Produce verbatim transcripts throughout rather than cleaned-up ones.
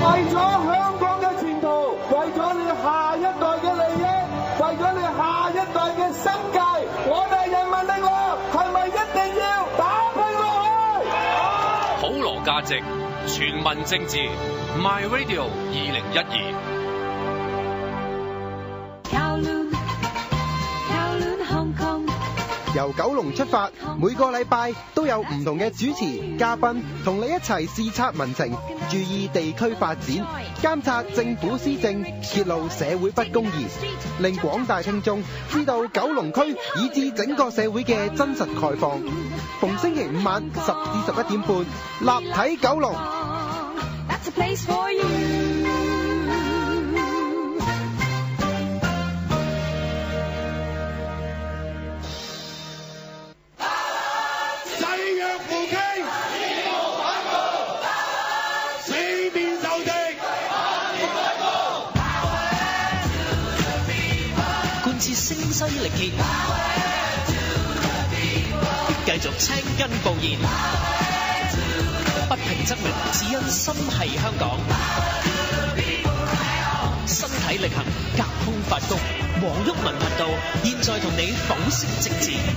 為咗香港嘅前途，為咗你下一代嘅利益，為咗你下一代嘅生計，我哋人民力量係咪一定要打拼落去？ 普羅價值，全民政治 ，My Radio 二零一二。 由九龍出發，每個禮拜都有唔同嘅主持、嘉賓同你一齊視察民情，注意地區發展，監察政府施政，揭露社會不公義，令廣大聽眾知道九龍區以至整個社會嘅真實概況。逢星期五晚十至十一點半，立體九龍。 聲嘶力竭，繼續青筋暴現，不平則鳴，只因心係香港。身體力行，隔空發功，黃毓民頻道現在同你剖析政治。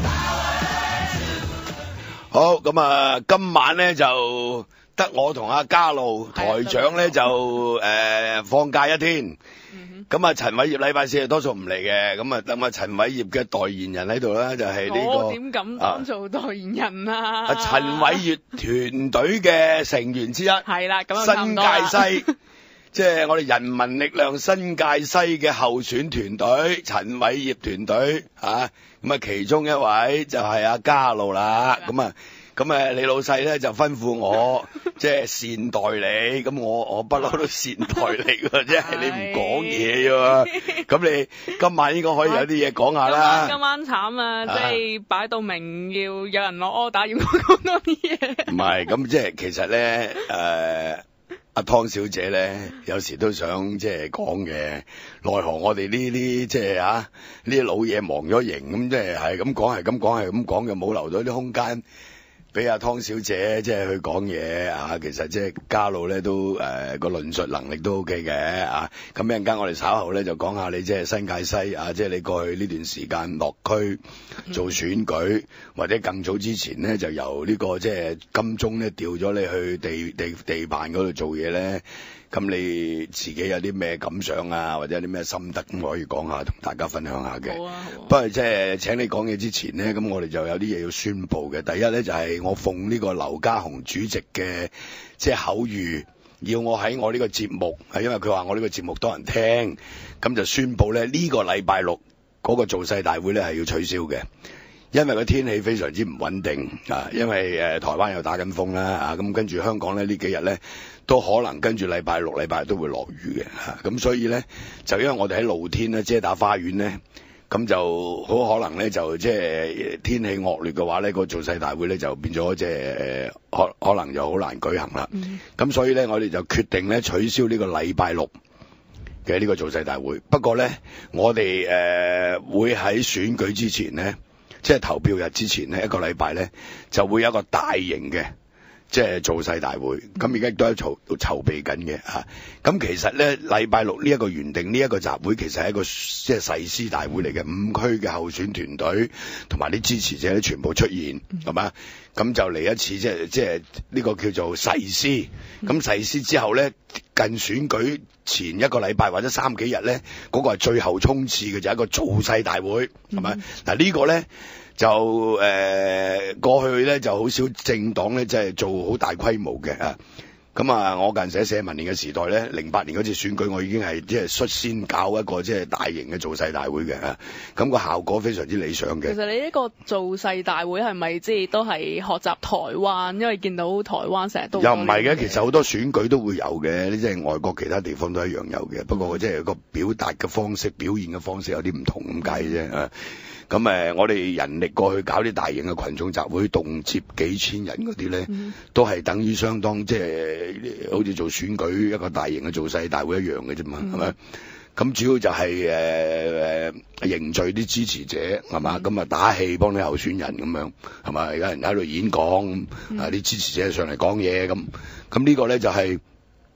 好，咁啊，今晚咧就得我同阿嘉露台長咧就誒放假一天。咁啊，陳偉業禮拜四係多數唔嚟嘅，咁啊，咁啊，陳偉業嘅代言人喺度啦，就係呢個。 我點敢當做代言人啊？ 啊，陳偉業團隊嘅成員之一。係啦，咁啊，新界西，即係我哋人民力量新界西嘅候選團隊，陳偉業團隊啊，咁啊，其中一位就係阿嘉露啦，咁啊。咁誒，你老細咧就吩咐我即係善待你，咁我我不嬲都善待你㗎，即係你唔講嘢喎。咁你今晚應該可以有啲嘢講下啦。 今晚慘啊，即係擺到明要有人落 order，要我講多啲嘢。 唔係，咁即係其實咧，誒阿湯小姐咧，有時都想即係講嘅，奈何我哋呢啲即係啊呢啲老嘢忙咗型，咁即係係咁講，係咁講，係咁講，又冇留到啲空間俾阿湯小姐即係去講嘢啊，其實即係嘉露咧都誒個論述能力都 OK 嘅啊，咁一陣間我哋稍後咧就講下你即係新界西啊，即係你過去呢段時間落區做選舉，嗯、或者更早之前咧就由呢、這個即係金鐘咧調咗你去地地地盤嗰度做嘢咧。咁你自己有啲咩感想啊，或者有啲咩心得咁可以講下，同大家分享下嘅。好啊，好啊。不過即係請你講嘢之前呢，咁我哋就有啲嘢要宣佈嘅。第一咧就係、是、我奉呢個劉家雄主席嘅即係口諭，要我喺我呢個節目，係因為佢話我呢個節目多人聽，咁就宣佈咧呢、這個禮拜六嗰個造勢大會咧係要取消嘅。因為個天氣非常之唔穩定啊，因為誒、呃、台灣又打緊風啦啊，咁跟住香港咧呢幾日咧都可能跟住禮拜六禮拜日都會落雨嘅嚇，咁、啊、所以咧就因為我哋喺露天咧遮打花園咧，咁就好可能咧就即係天氣惡劣嘅話咧，個造勢大會咧就變咗即係可可能就好難舉行啦。咁、嗯、所以咧我哋就決定咧取消呢個禮拜六嘅呢個造勢大會。不過咧我哋誒、呃、會喺選舉之前咧。即係投票日之前呢，一個禮拜咧就會有一個大型嘅即係造勢大會，咁而家都喺籌籌備緊嘅嚇。咁、啊、其實咧禮拜六呢一個原定呢一個集會，其實係一個即係誓師大會嚟嘅，五區嘅候選團隊同埋啲支持者咧全部出現，係嘛？咁就嚟一次即係即係呢個叫做誓師。咁誓師之後咧，近選舉前一個禮拜或者三幾日咧，嗰、那個係最後衝刺嘅，就係、是、一個造勢大會，係咪？嗱、嗯、呢個咧就誒、呃、過去咧就好少政黨咧即係做好大規模嘅啊。咁啊，我嗰陣時喺社民連嘅時代咧，零八年嗰次選舉，我已經係即係率先搞一個即係大型嘅造勢大會嘅嚇，咁個效果非常之理想嘅。 其實你呢個造勢大會係咪即係都係學習台灣？因為見到台灣成日都又唔係嘅， 其實好多選舉都會有嘅，即係外國其他地方都一樣有嘅。不過即係個表達嘅方式、表現嘅方式有啲唔同咁解啫啊。咁誒，我哋人力過去搞啲大型嘅群眾集會，動接幾千人嗰啲咧，嗯、都係等於相當即係好似做選舉一個大型嘅造勢大會一樣嘅啫嘛，係咪、嗯？咁主要就係誒誒凝聚啲支持者係嘛，咁啊、嗯、打氣幫啲候選人咁樣係嘛，有人喺度演講，嗯、啊啲支持者上嚟講嘢咁，咁呢個咧就係、是。誒、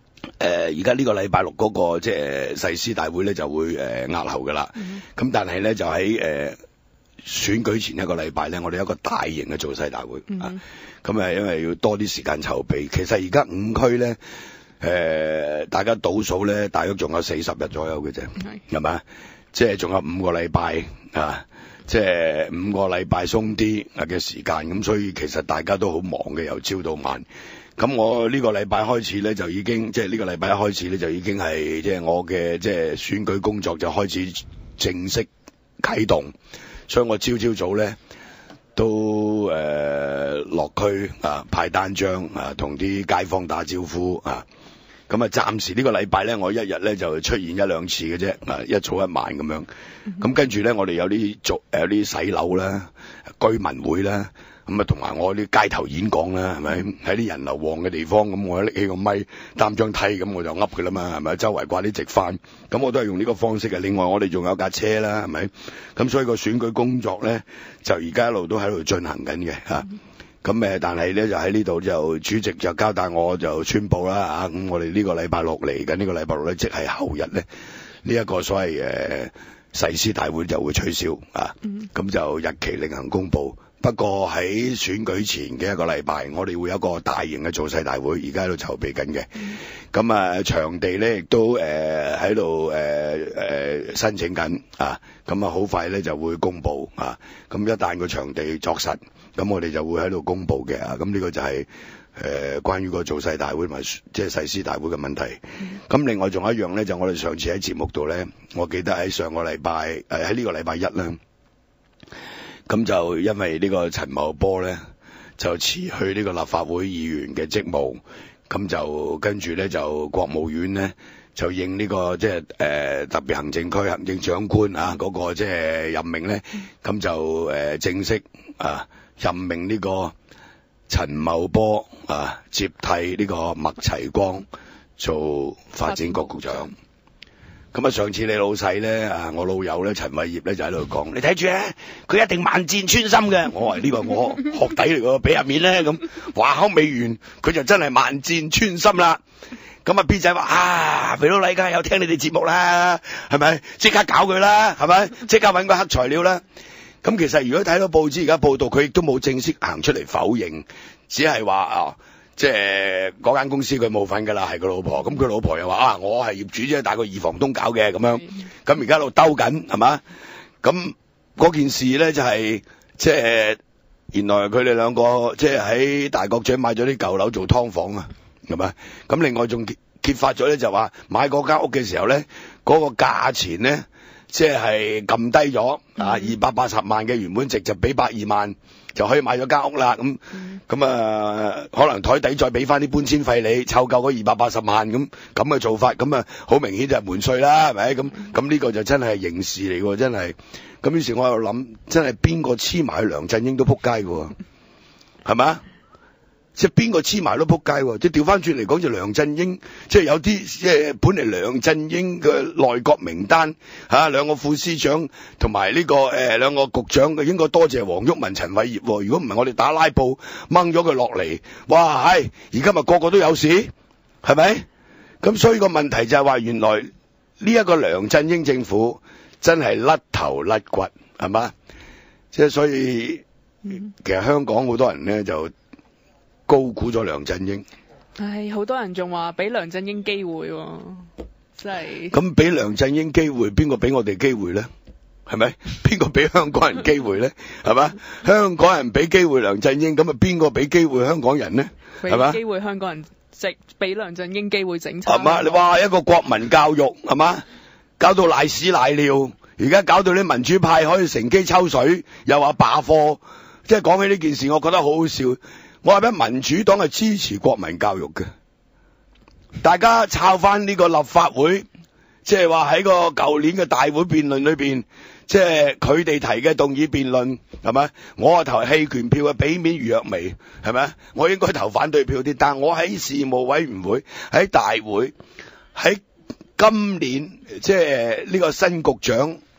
誒而家呢個禮拜六嗰、那個即係誓師大會咧就會誒押後㗎啦。咁、嗯、但係咧就喺誒、呃、選舉前一個禮拜咧，我哋有一個大型嘅造勢大會、嗯、啊。咁誒因為要多啲時間籌備，其實而家五區咧誒大家倒數咧，大約仲有四十日左右嘅啫，係咪啊？即係仲有五個禮拜啊！即係五個禮拜鬆啲嘅時間，咁所以其實大家都好忙嘅，由朝到晚。咁我呢個禮拜開始咧，就已經即係呢個禮拜一開始咧，就已經係即係我嘅即係選舉工作就開始正式啟動。所以我朝朝早咧都誒落區啊派單張啊，同啲街坊打招呼啊。咁啊，暫時呢個禮拜咧，我一日咧就出現一兩次嘅啫，啊一早一晚咁樣。咁跟住咧，我哋有啲做有啲洗樓啦、居民會啦。咁啊，同埋我啲街頭演講啦，係咪喺啲人流旺嘅地方？咁我拎起個咪擔張梯，咁我就噏㗎啦嘛，係咪？周圍掛啲直幡，咁我都係用呢個方式嘅。另外，我哋仲有架車啦，係咪？咁所以個選舉工作咧，就而家一路都喺度進行緊嘅嚇。咁誒，但係咧就喺呢度就主席就交代我就宣佈啦嚇。咁我哋呢個禮拜六嚟緊呢個禮拜六咧，即係後日咧，呢一個所謂誒誓師大會就會取消啊。咁就日期另行公佈。不過喺選舉前嘅一個禮拜，我哋會有一個大型嘅造勢大會，而家喺度籌備緊嘅。咁啊，場地咧亦都誒喺度誒誒申請緊啊。咁啊，好快咧就會公佈啊。咁一旦個場地作實，咁我哋就會喺度公佈嘅啊。咁呢個就係、是、誒、呃、關於個造勢大會同埋即係誓師大會嘅問題。咁、嗯、另外仲有一樣咧，就我哋上次喺節目度咧，我記得喺上個禮拜誒喺呢個禮拜一啦。咁就因為呢個陳茂波咧就辭去呢個立法會議員嘅職務，咁就跟住咧就國務院咧就應呢、這個即係誒特別行政區行政長官啊嗰、那個即係任命咧，咁就誒、呃、正式啊任命呢個陳茂波啊接替呢個麥齊光做發展局局長。咁啊！上次你老細咧啊，我老友咧陳偉業咧就喺度講，你睇住啊，佢一定萬箭穿心嘅。我話呢個我學弟嚟嘅，俾入面咧咁話口未完，佢就真係萬箭穿心啦。咁啊 B 仔話啊，肥佬黎梗係有聽你哋節目啦，係咪？即刻搞佢啦，係咪？即刻搵個黑材料啦。咁其實如果睇到報紙而家報道，佢亦都冇正式行出嚟否認，只係話啊。即係嗰間公司佢冇份㗎啦，係佢老婆。咁佢老婆又話啊，我係業主啫，但係個二房東搞嘅咁樣。咁而家喺度兜緊係嘛？咁嗰件事咧就係、是、即係原來佢哋兩個即係喺大角咀買咗啲舊樓做劏房啊，係嘛？咁另外仲揭，揭發咗咧就話買嗰間屋嘅時候咧，嗰、那個價錢咧即係撳低咗啊，二百八十萬嘅原本值就俾百二萬。就可以買咗間屋啦，咁咁啊，可能台底再俾翻啲搬遷費你，湊夠嗰二百八十萬咁咁嘅做法，咁啊好明顯就係瞞稅啦，係咪？咁咁呢個就真係刑事嚟喎，真係。咁於是我喺度諗，真係邊個黐埋去梁振英都撲街㗎，係咪？即係邊個黐埋都撲街喎！即係調翻轉嚟講，就梁振英，即係有啲即係本嚟梁振英嘅內閣名單嚇，兩個副司長同埋呢個誒兩個局長嘅，應該多謝黃毓民、陳偉業。如果唔係我哋打拉布掹咗佢落嚟，哇係！而家咪個個都有事，係咪？咁所以個問題就係話，原來呢一個梁振英政府真係甩頭甩骨，係嘛？即係所以，其實香港好多人咧就高估咗梁振英， 唉，好多人仲話俾梁振英機會喎，真係。咁俾梁振英機會，邊個俾我哋機會咧？係咪？邊個俾香港人機會咧？係嘛？香港人俾機會梁振英，咁啊邊個俾機會香港人咧？係嘛？機會香港人直俾梁振英機會整差。係嘛？你話一個國民教育係嘛？搞到賴屎賴尿，而家搞到啲民主派可以乘機抽水，又話罷課，即係講起呢件事，我覺得好好笑。我話俾民主黨係支持國民教育嘅，大家抄翻呢個立法會，即係話喺個舊年嘅大會辯論裏邊，即係佢哋提嘅動議辯論，係咪？我啊投棄權票嘅，俾面余若薇，係咪？我應該投反對票啲，但我喺事務委員會喺大會喺今年即係呢個新局長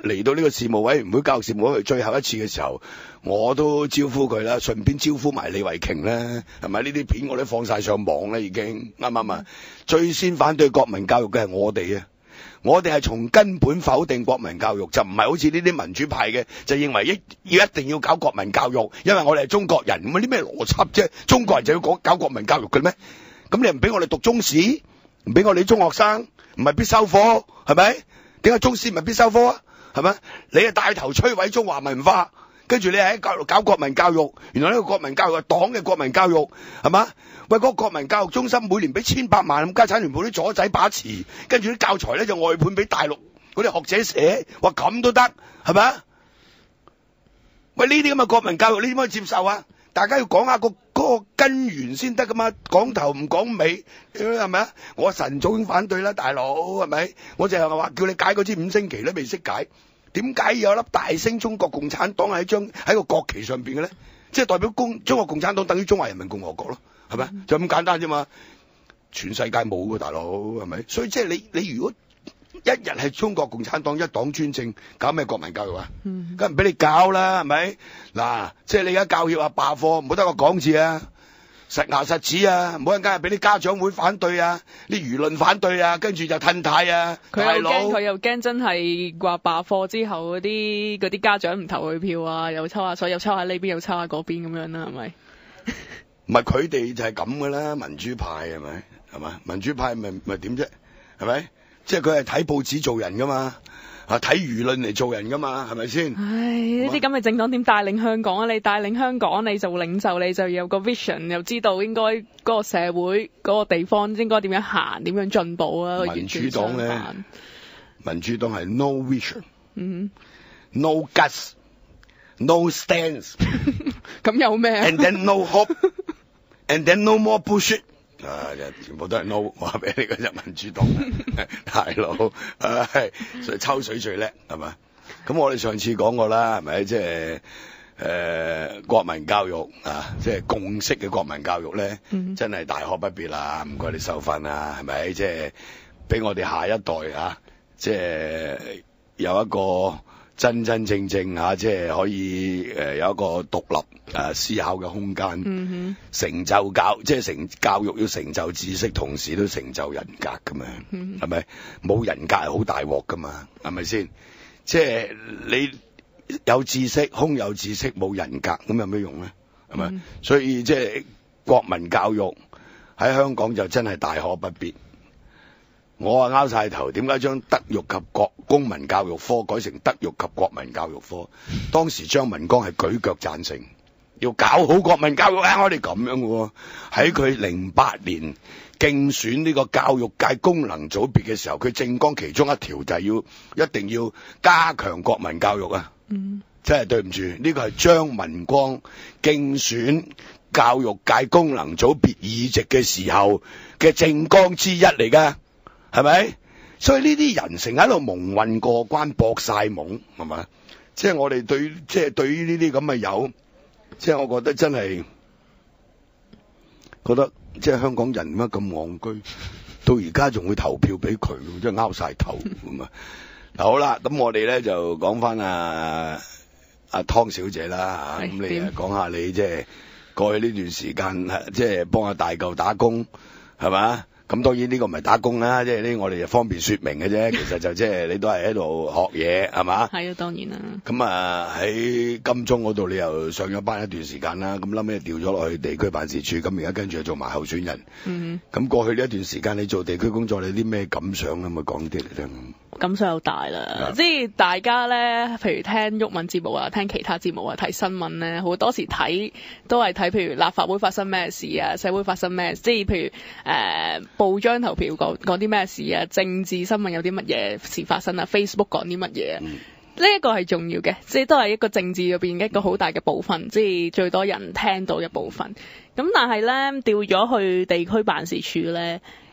嚟到呢個事務委員會教育事務委員會最後一次嘅時候，我都招呼佢啦，順便招呼埋李慧瓊啦，係咪？呢啲片我都放晒上網啦，已經啱唔啱啊？最先反對國民教育嘅係我哋啊！我哋係從根本否定國民教育，就唔係好似呢啲民主派嘅，就認為一要一定要搞國民教育，因為我哋係中國人，咁啊啲咩邏輯啫？中國人就要搞搞國民教育嘅咩？咁你唔俾我哋讀中史，唔俾我哋啲中學生，唔係必修科，係咪？點解中史唔係必修科啊？係咪？你係帶頭摧毀中華文化，跟住你喺教育搞國民教育，原來呢個國民教育係黨嘅國民教育，係嘛？喂，嗰個國民教育中心每年俾千百萬，咁家產聯部啲左仔把持，跟住啲教材咧就外判俾大陸嗰啲學者寫，話咁都得，係咪啊？喂，呢啲咁嘅國民教育，你點可以接受啊？大家要講下個嗰個根源先得噶嘛，講頭唔講尾，係咪啊？我晨早已經反對啦，大佬，係咪？我淨係話叫你解嗰支五星旗都未識解，點解有粒大聲中國共產黨喺張喺個國旗上邊嘅咧？即係代表共中國共產黨等於中華人民共和國咯。係咪？就咁簡單啫嘛！全世界冇㗎，大佬係咪？所以即係你你如果一日係中國共產黨一黨專政，搞咩國民教育啊？梗係唔俾你搞啦，係咪？嗱，即係你而家教協話罷課，唔好得個講字啊，實牙實齒啊，唔好一間係俾啲家長會反對啊，啲輿論反對啊，跟住就褪軚啊， 佢又驚佢又驚真係話罷課之後嗰啲嗰啲家長唔投佢票啊，又抽下水，又抽下呢邊，又抽下嗰邊咁樣啦，係咪？ 唔係佢哋就係咁噶啦，民主派係咪？係嘛？民主派咪咪點啫？係咪？即係佢係睇報紙做人噶嘛，啊睇輿論嚟做人噶嘛，係咪先？唉， 呢啲咁嘅政黨點帶領香港啊？你帶領香港，你做領袖，你就要有個 vision，又知道應該嗰個社會嗰個地方應該點樣行，點樣進步啊？ 民主黨咧，民主黨係 no vision， 嗯 ，no guts，no stance， 咁有咩 ？And then no hope。And then no more bullshit， 啊，全部都係 no， 話俾你嗰隻民主黨大佬，唉，所以抽水最叻係嘛？咁我哋上次講過啦，係咪？即係誒國民教育啊，即係共識嘅國民教育咧，嗯、真係大可不必啦，唔該你收翻啦，係咪？即係俾我哋下一代啊，即係有一個。真真正正嚇，即係可以誒有一個獨立誒思考嘅空間，嗯、哼成就教即係成教育要成就知識，同時都成就人格咁樣，係咪、嗯？冇人格係好大鑊噶嘛，係咪先？即係你有知識，空有知識，冇人格，咁有咩用咧？係咪？嗯、所以即係國民教育喺香港就真係大可不必。我啊拗晒頭，點解將德育及國公民教育科改成德育及國民教育科？當時張文光係舉腳贊成，要搞好國民教育啊！我哋咁樣嘅喎，喺佢零八年競選呢個教育界功能組別嘅時候，佢政綱其中一條就係要一定要加強國民教育啊！嗯，真係對唔住，呢個係張文光競選教育界功能組別議席嘅時候嘅政綱之一嚟㗎。係咪？所以呢啲人成日喺度蒙混過關，搏晒懵，係咪？即係我哋對，即係對於呢啲咁嘅友，即係我覺得真係覺得，即係香港人點解咁戇居，到而家仲會投票俾佢，即係拗晒頭咁啊！嗱，好啦，咁我哋咧就講翻阿阿湯小姐啦嚇，咁你誒講下你即係過去呢段時間，即係幫阿大舊打工，係嘛？咁當然呢個唔係打工啦，即係呢我哋就方便說明嘅啫。其實就即係你都係喺度學嘢，係嘛？ 係啊，當然啦。 咁啊喺金鐘嗰度你又上咗班一段時間啦，咁後尾調咗落去地區辦事處，咁而家跟住做埋候選人。嗯哼。咁過去呢一段時間你做地區工作，你有啲咩感想啊？咪講啲嚟聽。 感想又大啦，即係大家咧，譬如聽毓民節目啊，聽其他節目啊，睇新聞咧，好多時睇都係睇譬如立法會發生咩事啊，社會發生咩，即係譬如誒、呃、報章頭條講講啲咩事啊，政治新聞有啲乜嘢事發生啊 ，Facebook 講啲乜嘢啊，呢一、嗯、個係重要嘅，即係都係一個政治入邊一個好大嘅部分，即係最多人聽到嘅部分。咁但係咧調咗去地區辦事處咧。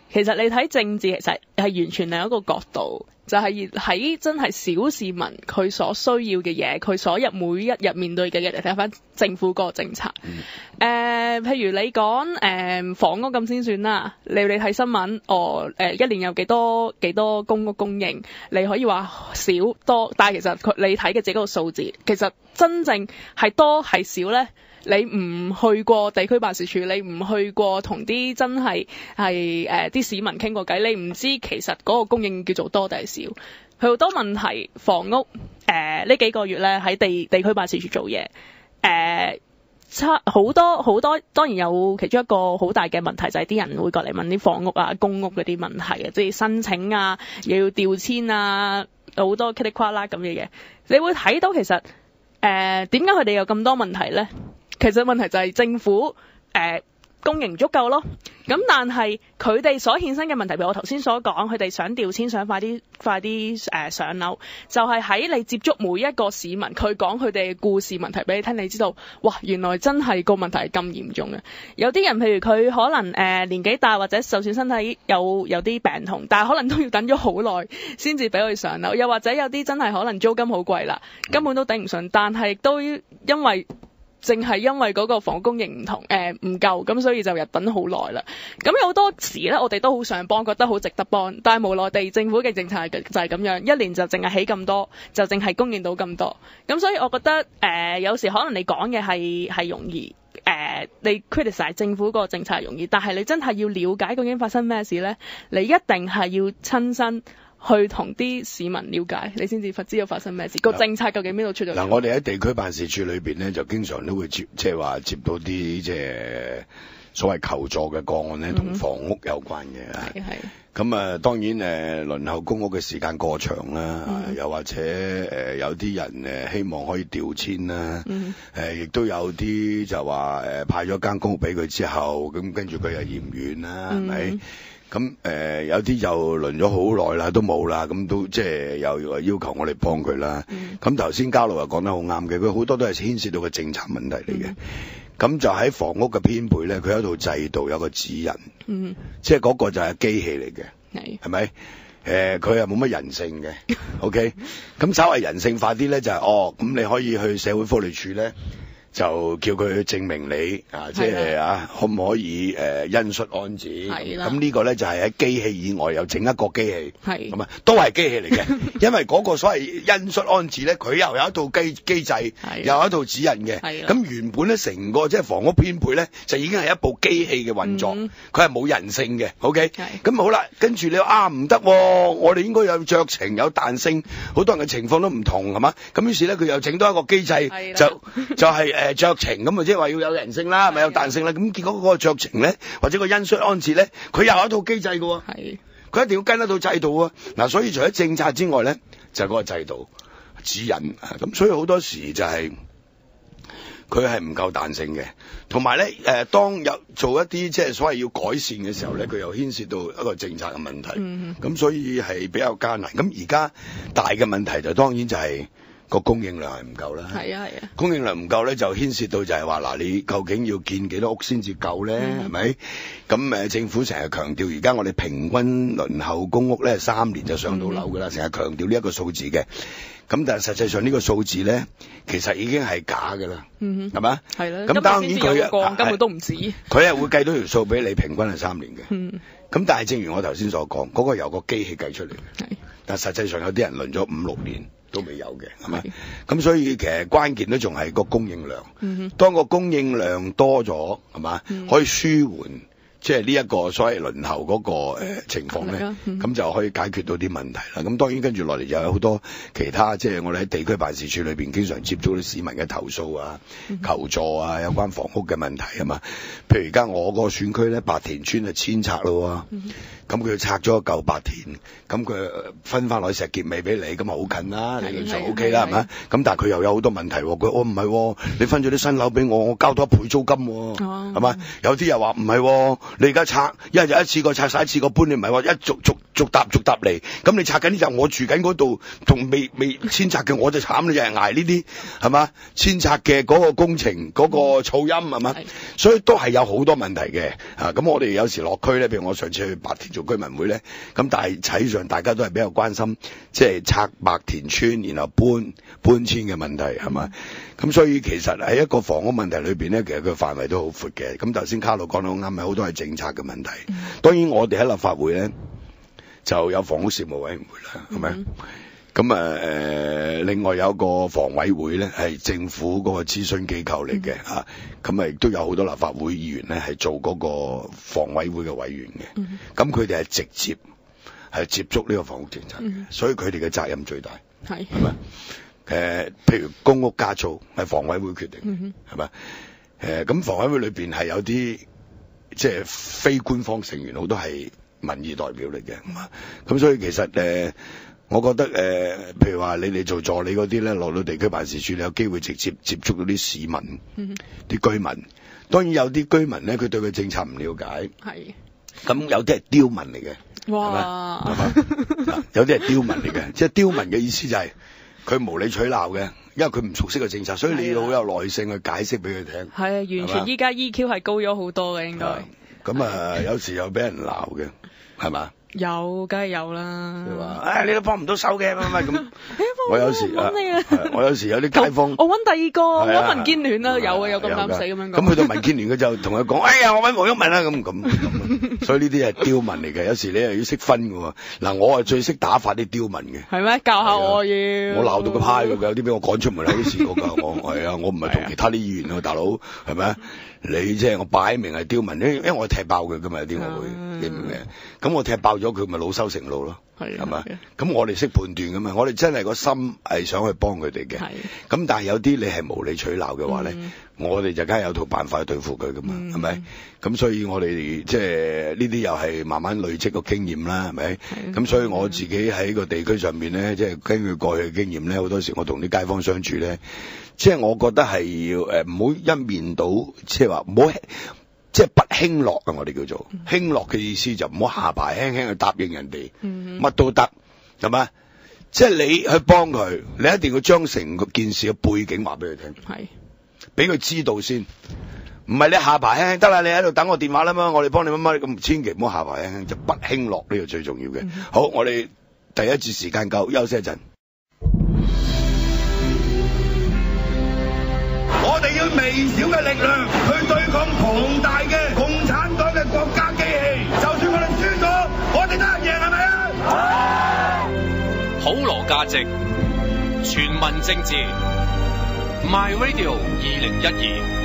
其實你睇政治其實係完全另一個角度，就係喺真係小市民佢所需要嘅嘢，佢所日每一日面對嘅嘢嚟睇翻政府嗰個政策。誒、嗯呃，譬如你講誒、呃、房屋咁先算啦，你你睇新聞，哦誒、呃、一年有幾多幾多公屋供應，你可以話少多，但係其實佢你睇嘅自己個數字，其實真正係多係少咧？你唔去過地區辦事處，你唔去過同啲真係係誒啲市民傾過偈，你唔知其實嗰個供應叫做多定係少。佢好多問題，房屋誒呢、呃、幾個月咧喺地地區辦事處做嘢，誒、呃、差好多好多，當然有其中一個好大嘅問題就係啲人會過嚟問啲房屋啊、公屋嗰啲問題啊，即係申請啊，又要調遷啊，好多噼里呱啦咁嘅嘢。你會睇到其實誒點解佢哋有咁多問題咧？其實問題就係政府誒、呃、供應唔足夠咯，咁但係佢哋所衍生嘅問題，譬如我頭先所講，佢哋想調遷，想快啲快啲誒、呃、上樓，就係、是、喺你接觸每一個市民，佢講佢哋嘅故事問題俾你聽，你知道，哇，原來真係個問題係咁嚴重嘅。有啲人譬如佢可能誒、呃、年紀大，或者就算身體有有啲病痛，但係可能都要等咗好耐先至俾佢上樓，又或者有啲真係可能租金好貴啦，根本都頂唔順，但係都因為淨係因為嗰個房屋供應唔同，誒唔夠，咁所以就日等好耐啦。咁有好多時咧，我哋都好想幫，覺得好值得幫，但係無奈地政府嘅政策係就係咁樣，一年就淨係起咁多，就淨係供應到咁多。咁所以我覺得誒、呃，有時可能你講嘅係係容易，誒、呃、你 criticize 政府個政策係容易，但係你真係要了解究竟發生咩事咧，你一定係要親身去同啲市民了解，你先至知道發生咩事，個政策究竟邊度出咗。嗱， 我哋喺地區辦事處裏邊咧，就經常都會接，即係話接到啲即係所謂求助嘅個案咧，同房屋有關嘅。係係。咁啊，當然誒、呃，輪候公屋嘅時間過長啦，嗯、又或者誒、呃、有啲人誒希望可以調遷啦，誒亦、嗯呃、都有啲就話誒派咗間公屋俾佢之後，咁跟住佢又嫌遠啦，係咪、嗯？咁誒、呃、有啲就輪咗好耐啦，都冇啦，咁都即係又要求我哋幫佢啦。咁頭先嘉樂又講得好啱嘅，佢好多都係牽涉到個政策問題嚟嘅。咁、嗯、就喺房屋嘅編配咧，佢有一套制度，有個指引，嗯、即係嗰個就係機器嚟嘅，係咪？誒佢係冇乜人性嘅，OK。咁稍為人性化啲咧，就係、是、哦，咁你可以去社會福利署咧。就叫佢去證明你啊，即係啊，可唔可以誒因恤安置？係啦。咁呢個咧就係喺機器以外又整一個機器，係咁啊，都係機器嚟嘅。因為嗰個所謂因恤安置咧，佢又有一套機機制，又有一套指引嘅。係。咁原本咧成個即係房屋編配咧，就已經係一部機器嘅運作，佢係冇人性嘅。OK。係。咁好啦，跟住你話啊唔得，我哋應該有酌情有彈性，好多人嘅情況都唔同係嘛？咁於是咧佢又整多一個機制，就就係。誒酌情咁啊，即係話要有人性啦，咪有彈性啦。咁結果嗰個酌情咧，或者個因恤安置咧，佢又有一套機制嘅喎。係，佢一定要跟一套制度啊。嗱，所以除咗政策之外咧，就係嗰個制度指引。咁所以好多時就係佢係唔夠彈性嘅。同埋咧，誒當有做一啲即係所謂要改善嘅時候咧，佢又牽涉到一個政策嘅問題。咁、嗯、所以係比較艱難。咁而家大嘅問題就當然就係、是。個供應量係唔夠啦，係啊係啊，供應量唔夠咧就牽涉到就係話嗱，你究竟要建幾多屋先至夠咧？係咪、嗯？咁誒、呃、政府成日強調，而家我哋平均輪候公屋咧三年就上到樓㗎啦，成日強調呢一個數字嘅。咁但係實際上呢個數字咧，其實已經係假㗎啦，嗯哼，係咪？係啦。咁當然佢根本都唔止，佢係會計到條數俾你，平均係三年嘅。嗯。咁但係正如我頭先所講，嗰、嗰個由個機器計出嚟嘅，係。但係實際上有啲人輪咗五六年。都未有嘅，係咪？咁所以其實關鍵都仲係個供應量。嗯、當個供應量多咗，係嘛、嗯？可以舒緩即係呢一個所謂輪候嗰、那個、呃、情況咧，咁、嗯、就可以解決到啲問題啦。咁當然跟住落嚟又有好多其他，即係我哋喺地區辦事處裏邊經常接觸啲市民嘅投訴啊、嗯、求助啊，有關房屋嘅問題啊嘛。譬如而家我個選區咧，白田村就遷拆咯，咁佢、嗯、拆咗一嚿白田，咁佢分翻落去石硤尾俾你，咁啊好近啦，理論上 O K 啦，係咪？咁但係佢又有好多問題，佢我唔係，你分咗啲新樓俾我，我交多一倍租金，係嘛、哦？有啲又話唔係。你而家拆一日一次過拆晒一次過搬，你唔係話一逐逐逐沓逐沓嚟，咁你拆緊呢集，我住緊嗰度，同未未遷拆嘅我就慘啦，就係捱呢啲係嘛？遷拆嘅嗰個工程嗰、嗰個噪音係嘛？所以都係有好多問題嘅啊！咁我哋有時落區咧，譬如我上次去白田做居民會咧，咁但係實際上大家都係比較關心，即係拆白田村然後搬搬遷嘅問題係嘛？咁所以其實喺一個房屋問題裏邊咧，其實佢範圍都好闊嘅。咁頭先卡路講得好啱，係好多係政策嘅問題。嗯、當然我哋喺立法會咧。就有房屋事務委員會啦，係咪？咁啊誒，另外有一個房委會咧，係政府嗰個諮詢機構嚟嘅嚇，咁啊亦都有好多立法會議員咧係做嗰個房委會嘅委員嘅，咁佢哋係直接係接觸呢個房屋政策嘅，嗯、所以佢哋嘅責任最大，係係咪？誒、呃，譬如公屋加租係房委會決定，係咪？誒、呃，咁房委會裏邊係有啲即係非官方成員，好多係民意代表嚟嘅，咁所以其實誒、呃，我覺得誒、呃，譬如話你哋做助理嗰啲咧，落到地區辦事處，你有機會直接接觸到啲市民、啲、嗯、居民。當然有啲居民咧，佢對佢政策唔了解，係咁有啲係刁民嚟嘅，哇，係嘛？有啲係刁民嚟嘅，即係刁民嘅意思就係佢無理取鬧嘅，因為佢唔熟悉個政策，所以你要好有耐性去解釋俾佢聽。係啊，完全依家 E Q 係高咗好多嘅，應該。咁啊，有時又俾人鬧嘅。係嘛？有，梗係有啦。佢話：唉，你都幫唔到手嘅，乜乜咁。我有時啊，我有時有啲街坊，我揾第二個，揾民建聯啦，有啊，有咁啱死咁樣講。咁去到民建聯嘅就同佢講：哎呀，我揾黃毓民啦，咁咁。所以呢啲係刁民嚟嘅，有時你又要識分嘅喎。嗱，我係最識打發啲刁民嘅。係咩？教下我要。我鬧到佢派㗎，有啲俾我趕出門口都試過㗎。我係啊，我唔係同其他啲議員啊，大佬係咪啊？你即係我擺明係刁民，因因為我踢爆佢㗎嘛，有啲我會，你明唔明？咁我踢爆咗佢，咪老羞成怒咯，係嘛？咁我哋識判斷㗎嘛，我哋真係個心係想去幫佢哋嘅。咁但係有啲你係無理取鬧嘅話咧，嗯、我哋就梗係有套辦法去對付佢㗎嘛，係咪、嗯？咁所以我哋即係呢啲又係慢慢累積個經驗啦，係咪？咁所以我自己喺個地區上面咧，即係根據過去嘅經驗咧，好多時我同啲街坊相處咧。即係我覺得係要誒唔好一面倒，即係話唔好即係不輕樂啊！我哋叫做輕樂嘅意思就唔好下巴輕輕去答應人哋，乜、嗯、哼都得係嘛？即係你去幫佢，你一定要將成個件事嘅背景話俾佢聽，係俾佢知道先。唔係你下巴輕輕得啦，你喺度等我電話啦嘛，我哋幫你乜乜咁，千祈唔好下巴輕輕，就不輕樂呢個最重要嘅。嗯、哼好，我哋第一節時間夠，休息一陣。 我哋要微小嘅力量去對抗龐大嘅共產黨嘅國家機器，就算我哋輸咗，我哋都係贏，係咪啊？ 普羅價值，全民政治 ，My Radio 二零一二。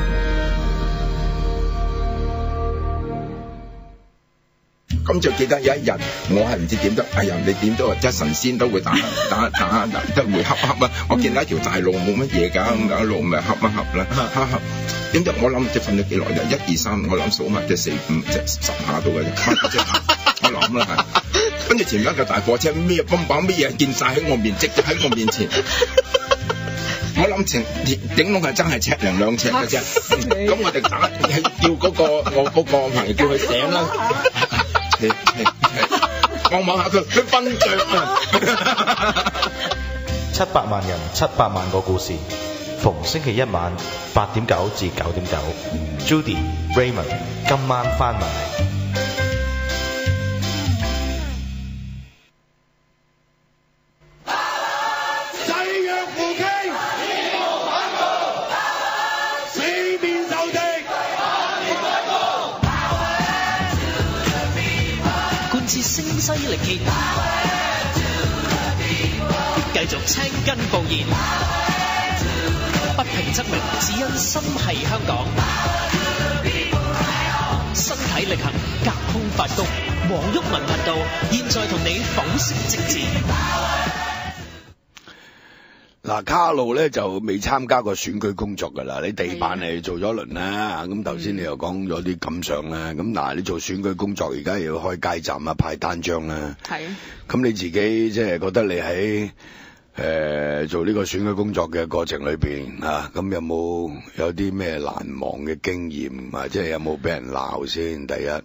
咁就記得有一日，我係唔知點得，哎呀，你點都即係神仙都會打打打打，都會恰恰啊！我見到一條大路冇乜嘢㗎，咁一路咪恰一恰啦，恰恰。點知我諗即係瞓咗幾耐啫？一二三，我諗數埋即係四五即係十下到嘅啫。我諗啦係，跟住前面一架大貨車咩泵把咩嘢見晒喺我面，直接喺我面前。我諗成頂籠係真係尺零兩尺嘅啫。咁我哋打叫嗰個我嗰個朋友叫佢醒啦。望望下佢，佢瞓着啊！ 七百萬人，七百萬個故事，逢星期一晚八點九至九點九 ，Judy Raymond 今晚翻埋。 聲嘶力竭，繼續青筋暴現，不平則鳴，只因心係香港。身體力行，隔空發功，黃毓民頻道現在同你剖析政治。 嗱，卡路咧就未參加過選舉工作噶啦，你地辦係做咗輪啦，咁頭先你又講咗啲感想啦，咁嗱你做選舉工作而家又要開街站啊，派單張啦，係，咁你自己即係覺得你喺誒、呃、做呢個選舉工作嘅過程裏邊啊，咁有冇有啲咩難忘嘅經驗啊？即係有冇俾人鬧先？第一，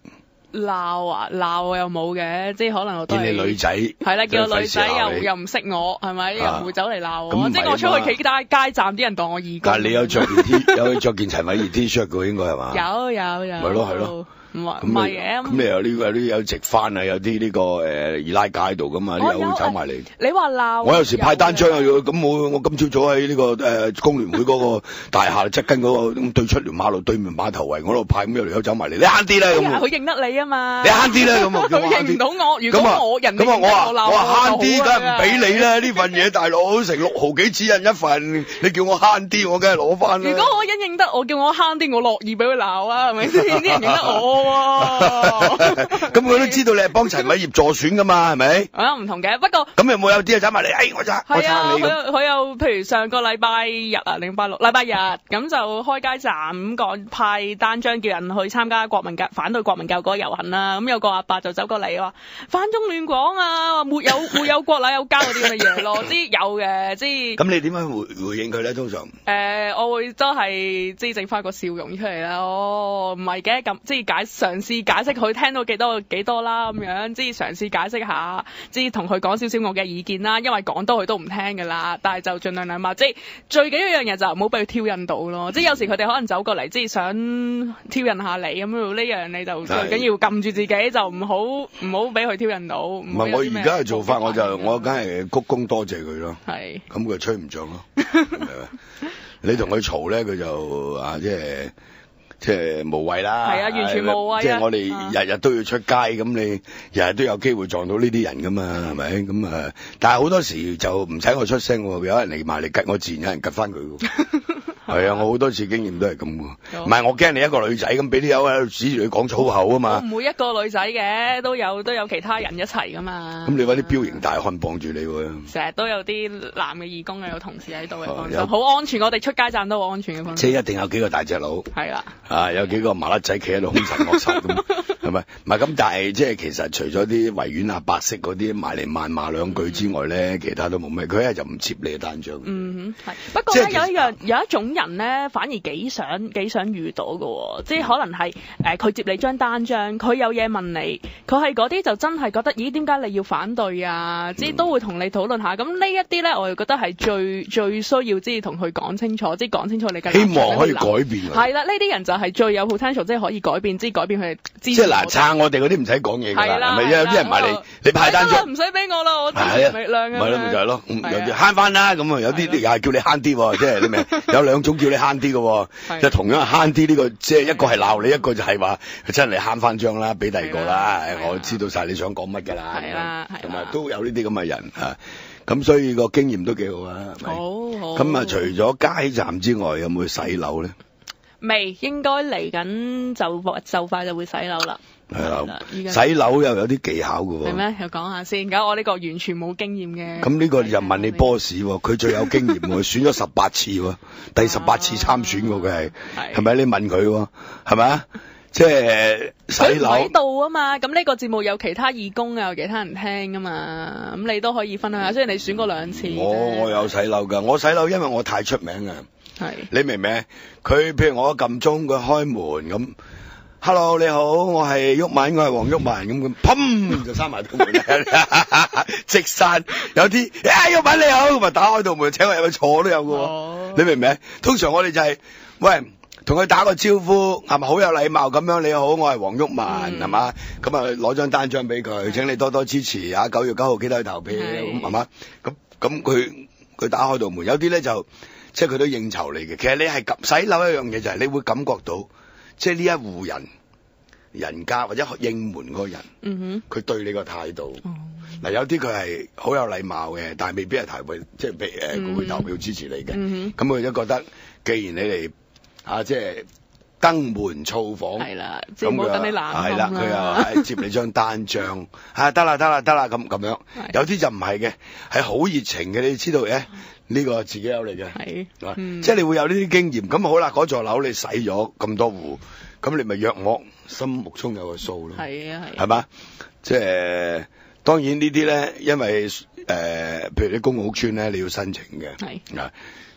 鬧啊鬧我又冇嘅，即係可能我都係見你女仔係啦，見個女仔所以費事鬧你又又唔識我係咪？又啊唔會走嚟鬧咁唔係我，即係我出啊嘛去企街街站啲人當我義工。 但係你有着件 T 有着件陳偉儀 T 恤嘅應該係嘛？ 有有有。 咪咯係咯。 唔係咁唔係嘅， 咁你有呢個有啲有直翻啊，有啲呢個誒二拉街度噶嘛，啲友會走埋嚟。 你話鬧我有時派單張啊，咁我我今朝早喺呢個誒工聯會嗰個大廈側跟嗰個咁對出條馬路對面碼頭圍嗰度派，咁有條友走埋嚟，你慳啲啦咁。 佢認得你啊嘛。 你慳啲啦咁啊， 佢認唔到我。如果我人哋咁啊，我話鬧我話慳啲，梗係唔俾你啦！ 啊呢份嘢大佬成六毫幾紙印一份，你叫我慳啲，我梗係攞翻啦。 如果我人認得我，叫我慳啲，我樂意俾佢鬧啊，係咪先？啲人認得我喎。 咁佢都知道你係幫陳偉業助選噶嘛，係咪？ 啊，唔同嘅，不過咁有冇有啲啊走埋嚟？哎，我撐我係啊， 撐你咁。 佢有佢有，譬如上個禮拜日啊，禮拜六、禮拜日咁就開街站咁講派單張叫人去參加國民教反對國民教育嗰個遊行啦。咁有個阿伯就走過嚟話反中亂港啊，沒有沒有國禮有交嗰啲咁嘅嘢咯，即係有嘅，即係。 咁你點樣回回應佢咧？通常誒，我會都係即係整翻個笑容出嚟啦。哦，唔係嘅，咁即係解嘗試解釋佢聽到幾多幾多啦咁樣，即係嘗試解釋下，即係同佢講少少我嘅意見啦。因為講多佢都唔聽噶啦，但係就盡量禮貌。即係最緊要一樣嘢就唔好俾佢挑釁到咯。即係有時佢哋可能走過嚟，即係想挑釁下你咁樣，呢樣你就最緊要撳住自己，就唔好唔好俾佢挑釁到。唔唔係我而家嘅做法，我就我梗係鞠躬多謝佢咯。 係。 咁佢吹唔漲咯，係咪？你同佢嘈咧，佢就啊，即係即係無謂啦。 係啊，完全無謂啊。 即係我哋日日都要出街，咁你日日都有機會撞到呢啲人噶嘛，係咪？咁啊，但係好多時就唔使我出聲喎，有人嚟埋嚟吉我，自然有人吉翻佢喎。係啊，我好多次經驗都係咁喎。唔係我驚你一個女仔咁，俾啲友喺度指住你講粗口啊嘛。 唔會一個女仔嘅，都有都有其他人一齊噶嘛。 咁你揾啲彪形大漢綁住你喎。 成日都有啲男嘅義工啊，有同事喺度嘅，放心，好安全。我哋出街站都好安全嘅，放心。 即係一定有幾個大隻佬。 係啦。 啊，有幾個麻甩仔企喺度兇神惡煞咁，係咪？唔係咁，但係即係其實除咗啲維園啊、白色嗰啲埋嚟謾罵兩句之外咧，其他都冇咩。佢一係就唔接你嘅單張。 嗯哼，係。不過咧有一樣有一種人咧，反而幾想幾想遇到嘅喎，即係可能係誒佢接你張單張，佢有嘢問你，佢係嗰啲就真係覺得，咦點解你要反對啊？即係都會同你討論下。咁呢一啲咧，我又覺得係最最需要即係同佢講清楚，即係講清楚你嘅。 希望可以改變。 係啦，呢啲人就係最有 potential，即係可以改變，即係改變佢。 即係嗱，撐我哋嗰啲唔使講嘢㗎啦，係咪？有啲人埋嚟，你派單張唔使俾我啦，我自己力量啊。 咪咯，咪就係咯。有啲慳翻啦，咁啊有啲又係叫你慳啲，即係你明？有兩種叫你慳啲嘅，就同樣係慳啲呢個，即係一個係鬧你，一個就係話真係慳翻張啦，俾第二個啦。我知道晒你想講乜㗎啦。 係啦，係咁啊都有呢啲咁嘅人啊。咁所以個經驗都幾好啊。 好好。 咁啊，除咗街站之外，有冇洗樓咧？ 未，應該嚟緊就就快就會洗樓啦。 係啦，洗樓又有啲技巧㗎喎。 係咩？又講下先。咁我呢個完全冇經驗嘅。 咁呢個就問你 boss 喎，佢最有經驗喎，選咗十八次喎，第十八次參選喎，佢係係咪？你問佢喎，係咪啊？即係洗樓喺度啊嘛。咁呢個節目有其他義工啊，有其他人聽啊嘛。咁你都可以分享下。雖然你選過兩次。 我我有洗樓㗎，我洗樓因為我太出名啊。 係。你明唔明？佢譬如我撳鐘，佢開門咁。Hello， 你好，我係毓民，我係黃毓民，咁咁，砰就閂埋道門，直散。有啲，啊毓民你好，咁咪打開道門，請我入去坐都有嘅喎。哦、你明唔明？通常我哋就係、是，喂，同佢打個招呼，係咪好有禮貌咁樣？你好，我係黃毓民，係嘛、嗯？咁啊攞張單張俾佢，請你多多支持啊！九月九號記得去投票，咁係嘛？咁咁佢佢打開道門，有啲咧就即係佢都應酬嚟嘅。其實你係洗樓一樣嘢就係，你會感覺到。即係呢一戶人人家或者應門嗰個人，嗯哼，佢對你個態度，嗱、嗯、有啲佢係好有禮貌嘅，但係未必係投票，即係被誒佢會投票支持你嘅，咁佢都覺得，既然你嚟啊，即係登門造訪，係啦，即係冇等你冷空啦，係啦，佢又接你張單張，啊得啦得啦得啦咁咁樣，有啲就唔係嘅，係好熱情嘅，你知道嘅。呢個自己有嚟嘅，係，嗯、即係你會有呢啲經驗。咁好啦，嗰座樓你洗咗咁多戶，咁你咪約我心目中有個數咯。係啊係，係嘛？即係當然呢啲咧，因為誒、呃，譬如啲公共屋邨咧，你要申請嘅。係啊，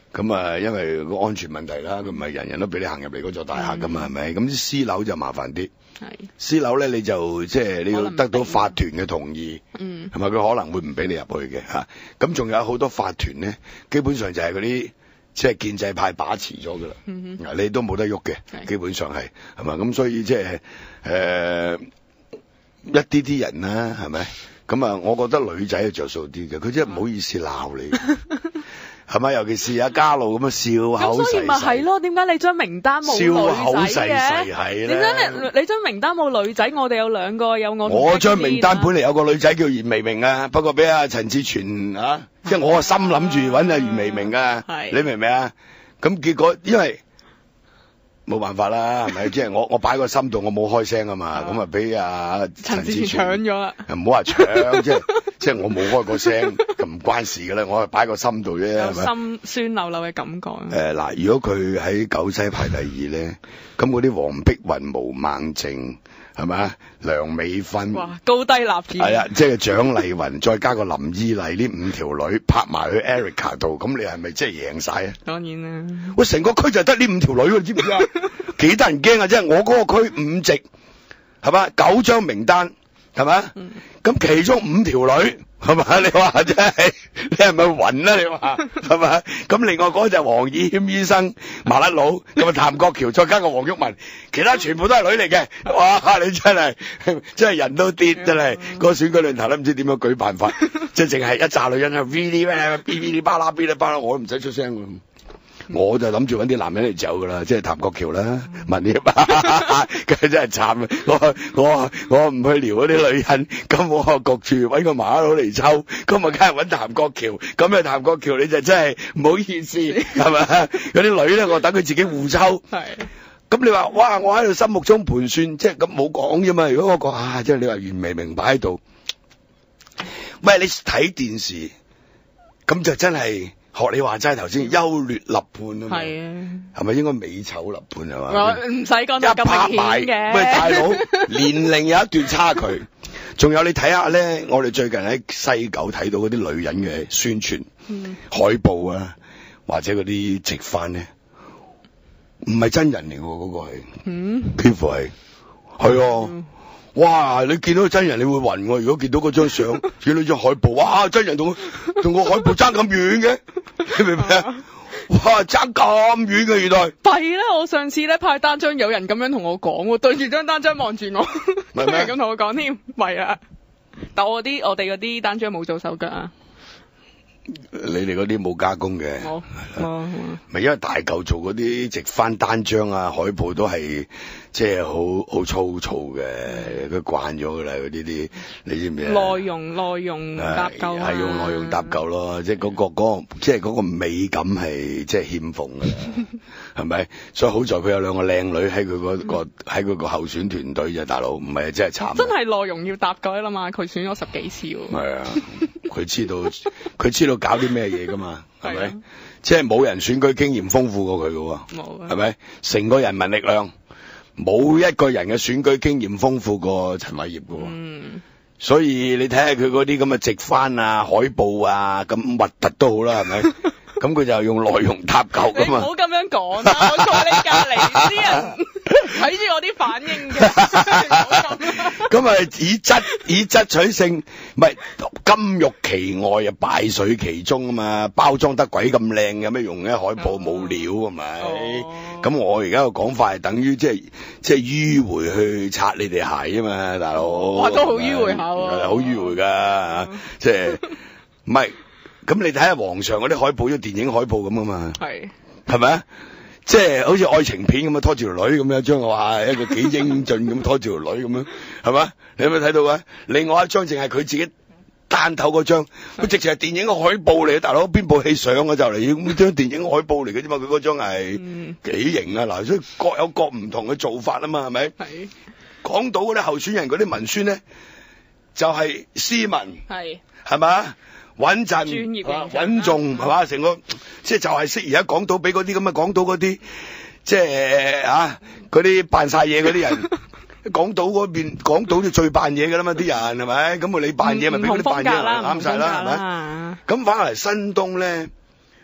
咁啊，因為個安全問題啦，咁唔係人人都俾你行入嚟嗰座大廈噶嘛，係咪？咁啲私樓就麻煩啲。 係私樓咧，你就即係你要得到法團嘅同意， 嗯， 係咪？佢可能會唔俾你入去嘅嚇。咁仲有好多法團咧，基本上就係嗰啲即係建制派把持咗噶啦， 嗯哼， 你都冇得喐嘅，基本上係係嘛？咁所以即係誒一啲啲人啦，係咪？咁啊，我覺得女仔係着數啲嘅，佢真係唔好意思鬧你。係咪？尤其是阿嘉露咁樣笑口咁所以咪噬噬， 係咯？點解你張名單冇女笑口噬仔嘅？ 噬係點解咧？ 你你張名單冇女仔？我哋有兩個，有我同我張 Jackie 名單啊本嚟有個女仔叫袁薇明啊，不過俾阿陳志全啊，即係我個心諗住揾阿袁薇明啊， 係你明唔明啊？咁結果因為冇辦法啦，係咪？即係我我擺個心度，我冇開聲啊嘛，咁啊俾阿陳志全搶咗啦。 唔好話搶，即係即係我冇開個聲，咁唔關事嘅啦，我係擺個心度啫， 有係咪？ 心酸溜溜嘅感覺。 誒嗱、如果佢喺九西排第二咧，咁嗰啲黃碧雲、毛孟靜係咪啊？梁美芬， 哇，高低立見。 係啊，即係蔣麗雲，再加個林依麗呢五條女拍埋去 Erica 度，咁你係咪即係贏晒啊？ 當然啦。 喂，成個區就係得呢五條女喎，你知唔知啊？幾得人驚啊！即係我嗰個區五席係嘛，九張名單係嘛，咁、其中五條女。係嘛？你話真係，你係咪暈啦？你話係嘛？咁另外嗰個就係黃以謙醫生、麻甩佬，咁啊譚國橋，再加個黃毓民，其他全部都係女嚟嘅。哇！你真係真係人都跌，真係個選舉論壇都唔知點樣舉辦法，即係淨係一紮女人喺度 V 哩咩 B B 哩巴啦 B 哩巴啦，我都唔使出聲喎。我就諗住揾啲男人嚟走噶啦，即係譚國橋啦、文協，佢真係慘。我我我唔去撩嗰啲女人，咁我焗住揾個麻甩佬嚟抽，咁啊梗係揾譚國橋。咁啊譚國橋你就真係唔好意思，係咪？嗰啲女咧，我等佢自己互抽。 係。 咁你話哇，我喺度心目中盤算，即係咁冇講啫嘛。如果我講啊，即係你話袁薇明擺喺度，喂，你睇電視，咁就真係。學你話齋頭先優劣立判啊嘛， 係啊， 係咪應該美醜立判係嘛？ 我唔使講到一拍咁埋， 明顯嘅。 喂大佬，年齡有一段差距，仲有你睇下咧，我哋最近喺西九睇到嗰啲女人嘅宣傳、 嗯、 海報啊，或者嗰啲直翻咧，唔係真人嚟喎，嗰、嗰個係， 嗯， 幾乎係，係啊。嗯哇！你見到真人你會暈喎，如果見到嗰張相，見到張海報，哇！真人同同個海報爭咁遠嘅，你明唔明啊？哇！爭咁遠嘅原來。 弊啦！我上次咧派單張，有人咁樣同我講喎，對住張單張望住我， 係咩咁同我講添？弊啊！但我啲我哋嗰啲單張冇做手腳啊。 你哋嗰啲冇加工嘅， 冇冇， 咪因為大嚿做嗰啲直翻單張啊，海報都係即係好好粗糙嘅，佢慣咗噶啦，嗰啲啲你知唔知啊？ 內容內容搭夠係用內容搭夠咯，即係嗰個嗰個即係嗰個美感係即係欠奉㗎啦，係咪？所以好在佢有兩個靚女喺佢嗰個喺佢個候選團隊啫，大佬唔係真係慘。 真係內容要搭夠啦嘛，佢選咗十幾次喎。 係啊，佢知道佢知道搞啲咩嘢噶嘛，係咪？ 係啊即係冇人選舉經驗豐富過佢噶喎， 冇啊係咪？成個人民力量冇一個人嘅選舉經驗豐富過陳偉業噶喎。 嗯， 所以你睇下佢嗰啲咁嘅直翻啊、海報啊，咁核突都好啦，係咪？咁佢就用內容搭救噶嘛。 你唔好咁樣講啦，我坐你隔離啲人睇住我啲反應嘅。 咁啊，以質以質取勝，唔係金玉其外啊，敗絮其中啊嘛。包裝得鬼咁靚，有咩用咧？海報冇料係咪？咁、哦、我而家個講法係等於即係即係迂迴去擦你哋鞋啊嘛，大佬。 哇，都好迂迴下喎。 好迂迴㗎，即係唔係？咁你睇下皇上嗰啲海報，好似電影海報咁啊嘛。係係咪啊？即係好似愛情片咁樣拖住條女咁樣，將我話一個幾英俊咁拖住條女咁樣，係嘛？你有冇睇到啊？另外一張淨係佢自己單頭嗰張，佢直情係電影嘅海報嚟，大佬邊部戲上啊就嚟要咁張電影海報嚟嘅啫嘛，佢嗰張係幾型啊嗱，所以各有各唔同嘅做法啊嘛，係咪？係講到嗰啲候選人嗰啲文宣咧，就係斯文，係係嘛？穩陣，穩重係嘛？成個即係就係適宜喺港島俾嗰啲咁嘅港島嗰啲，即係啊嗰啲扮晒嘢嗰啲人，港島嗰邊港島就最扮嘢㗎啦嘛啲人係咪？咁啊你扮嘢咪俾嗰啲扮嘢啱晒啦係咪？咁反而嚟新東咧，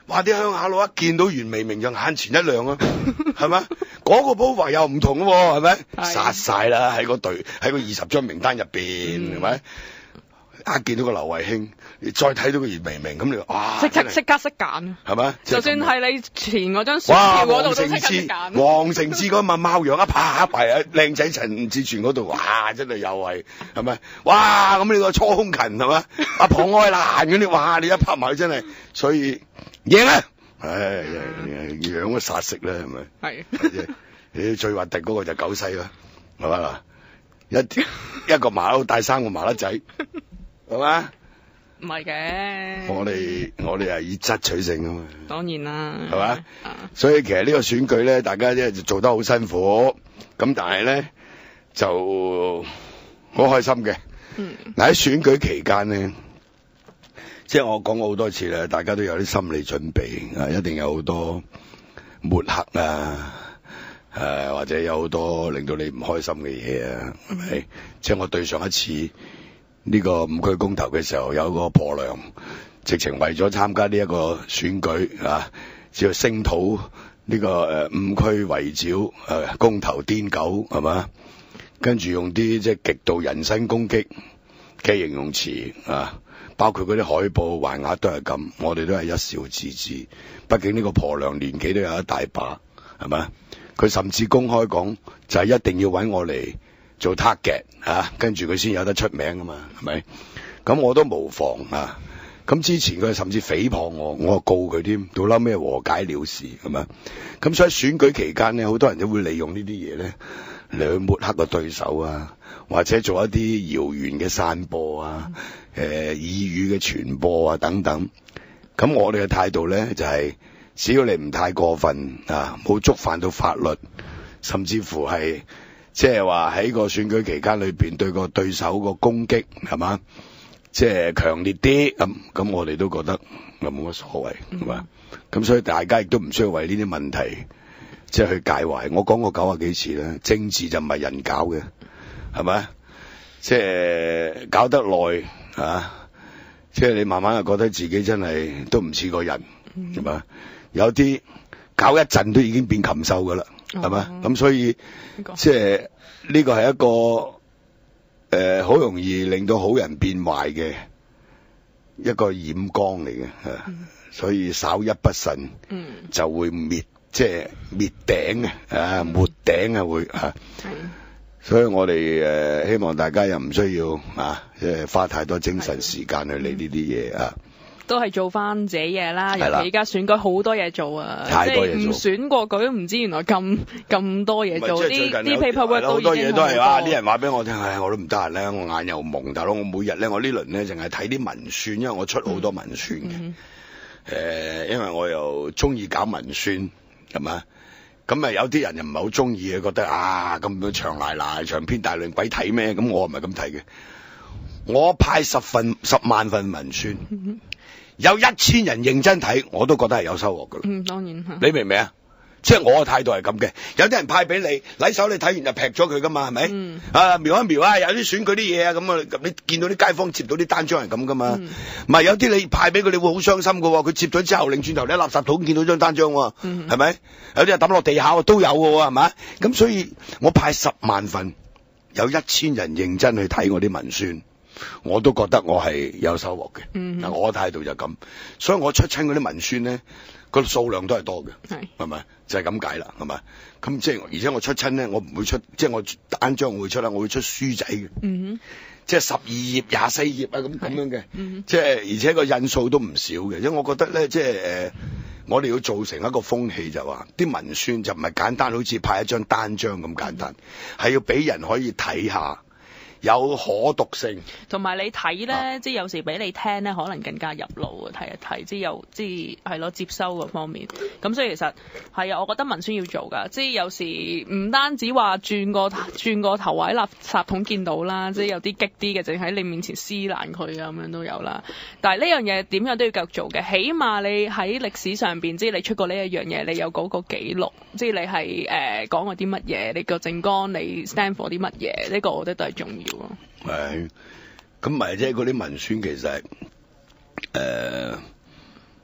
哇！啲鄉下佬一見到袁彌明就眼前一亮啊，係咪？嗰、個 profile 又唔同喎，係咪？殺晒啦喺個隊喺個二十張名單入邊，係咪、嗯？一見到個劉慧卿，你再睇到個袁彌明，咁你哇！ 即刻即刻識揀， 係咪？ 就算係你前嗰張選票嗰度都即刻識揀。 黃成智嗰晚貓樣一拍埋啊，靚仔陳志全嗰度，哇！真係又係係咪？哇！咁你個初空勤係咪？阿龐愛蘭嗰啲，哇！你一拍埋真係，所以贏啊！唉，樣都殺食啦，係咪？係。你最核突嗰個就九西啦，係嘛？一一個麻甩帶三個麻甩仔，係嘛？ 唔係嘅。 我哋我哋係以質取勝啊嘛。 當然啦。係嘛？所以其實呢個選舉咧，大家咧就做得好辛苦，咁但係咧就好開心嘅。嗯。嗱喺選舉期間咧，即係我講過好多次啦，大家都有啲心理準備啊，一定有好多抹黑啊。誒、呃，或者有好多令到你唔開心嘅嘢啊，係咪？嗯、即係我對上一次呢個五區公投嘅時候，有個婆娘直情為咗參加呢一個選舉啊，只要聲討呢個誒、呃、五區圍剿誒公投癲狗係嘛，跟住用啲即係極度人身攻擊嘅形容詞啊，包括嗰啲海報橫額都係咁，我哋都係一笑置之。畢竟呢個婆娘年紀都有一大把，係咪？佢甚至公開講就係、是、一定要揾我嚟做 target 啊，跟住佢先有得出名啊嘛，係咪？咁我都無妨啊。咁之前佢甚至誹謗我，我告佢添，到嬲咩和解了事係咪？咁所以選舉期間咧，好多人都會利用呢啲嘢咧嚟去抹黑個對手啊，或者做一啲謠言嘅散播啊、誒、呃、耳語嘅傳播啊等等。咁我哋嘅態度咧就係、是。只要你唔太過分啊，冇觸犯到法律，甚至乎係即係話喺個選舉期間裏邊對個對手個攻擊係嘛，即係強烈啲咁，咁我哋都覺得又冇乜所謂係嘛，咁、嗯、所以大家亦都唔需要為呢啲問題即係去介懷。我講過九啊幾次啦，政治就唔係人搞嘅，係咪？即係搞得耐啊，即係你慢慢就覺得自己真係都唔似個人，係嘛？嗯有啲搞一陣都已經變禽獸噶啦，係咪？咁、哦、所以即係呢個係一個誒好、呃、容易令到好人變壞嘅一個染缸嚟嘅，啊嗯、所以稍一不慎，嗯、就會滅即係滅頂嘅，啊沒頂啊會啊。嗯、所以我哋誒、呃、希望大家又唔需要啊，即係花太多精神時間去理呢啲嘢啊。 都係做翻自己嘢啦，尤其而家選舉好多嘢做啊， 太多嘢做， 即係唔選過佢都唔知原來咁咁多嘢做，啲啲 paperwork 都已經好多嘢都係啊！啲人話俾我聽，唉，我都唔得閒咧，我眼又蒙，大佬，我每日咧，我呢輪咧淨係睇啲文宣，因為我出好多文宣嘅，誒、嗯呃，因為我又中意搞文宣，係嘛，咁啊有啲人又唔係好中意嘅，覺得啊咁多長賴賴、長篇大論，鬼睇咩？咁我唔係咁睇嘅，我派十份、十萬份文宣。嗯有一千人認真睇，我都覺得係有收穫噶啦。 嗯，當然。 你明唔明啊？即係我嘅態度係咁嘅。有啲人派俾你，禮手你睇完就劈咗佢噶嘛，係咪？嗯。啊，瞄一瞄啊，有啲選舉啲嘢啊，咁啊，你見到啲街坊接到啲單張係咁噶嘛？唔係、嗯、有啲你派俾佢，你會好傷心噶。佢接咗之後，擰轉頭你喺垃圾桶見到張單張，係咪、嗯？有啲人抌落地下都有噶，係咪？咁所以我派十萬份，有一千人認真去睇我啲文宣。我都覺得我係有收穫嘅，嗱、嗯、哼我嘅態度就咁，所以我出親嗰啲文宣咧，個數量都係多嘅，係係咪？就係咁解啦，係咪？咁即係而且我出親咧，我唔會出，即係我單張會出啦，我會出書仔嘅，嗯、哼即係十二頁、廿四頁啊咁咁樣嘅，嗯、即係而且個印數都唔少嘅，因為我覺得咧，即係誒、呃，我哋要造成一個風氣就話，啲文宣就唔係簡單，好似派一張單張咁簡單，係、嗯、要俾人可以睇下。有可讀性，同埋你睇咧，啊、即係有時俾你聽咧，可能更加入腦啊！睇一睇，即係有，即係係咯，接收嗰方面。咁所以其實係啊，我覺得文宣要做㗎。即係有時唔單止話轉個轉個頭位垃圾桶見到啦，即係有啲激啲嘅，淨喺你面前撕爛佢啊，咁樣都有啦。但係呢樣嘢點樣都要繼續做嘅，起碼你喺歷史上邊，即係你出過呢一樣嘢，你有嗰個記錄，即係你係誒、呃、講過啲乜嘢，你個政綱你 stand for 啲乜嘢，呢、呢個我覺得都係重要。 係，咁咪即係嗰啲文宣其實誒、呃，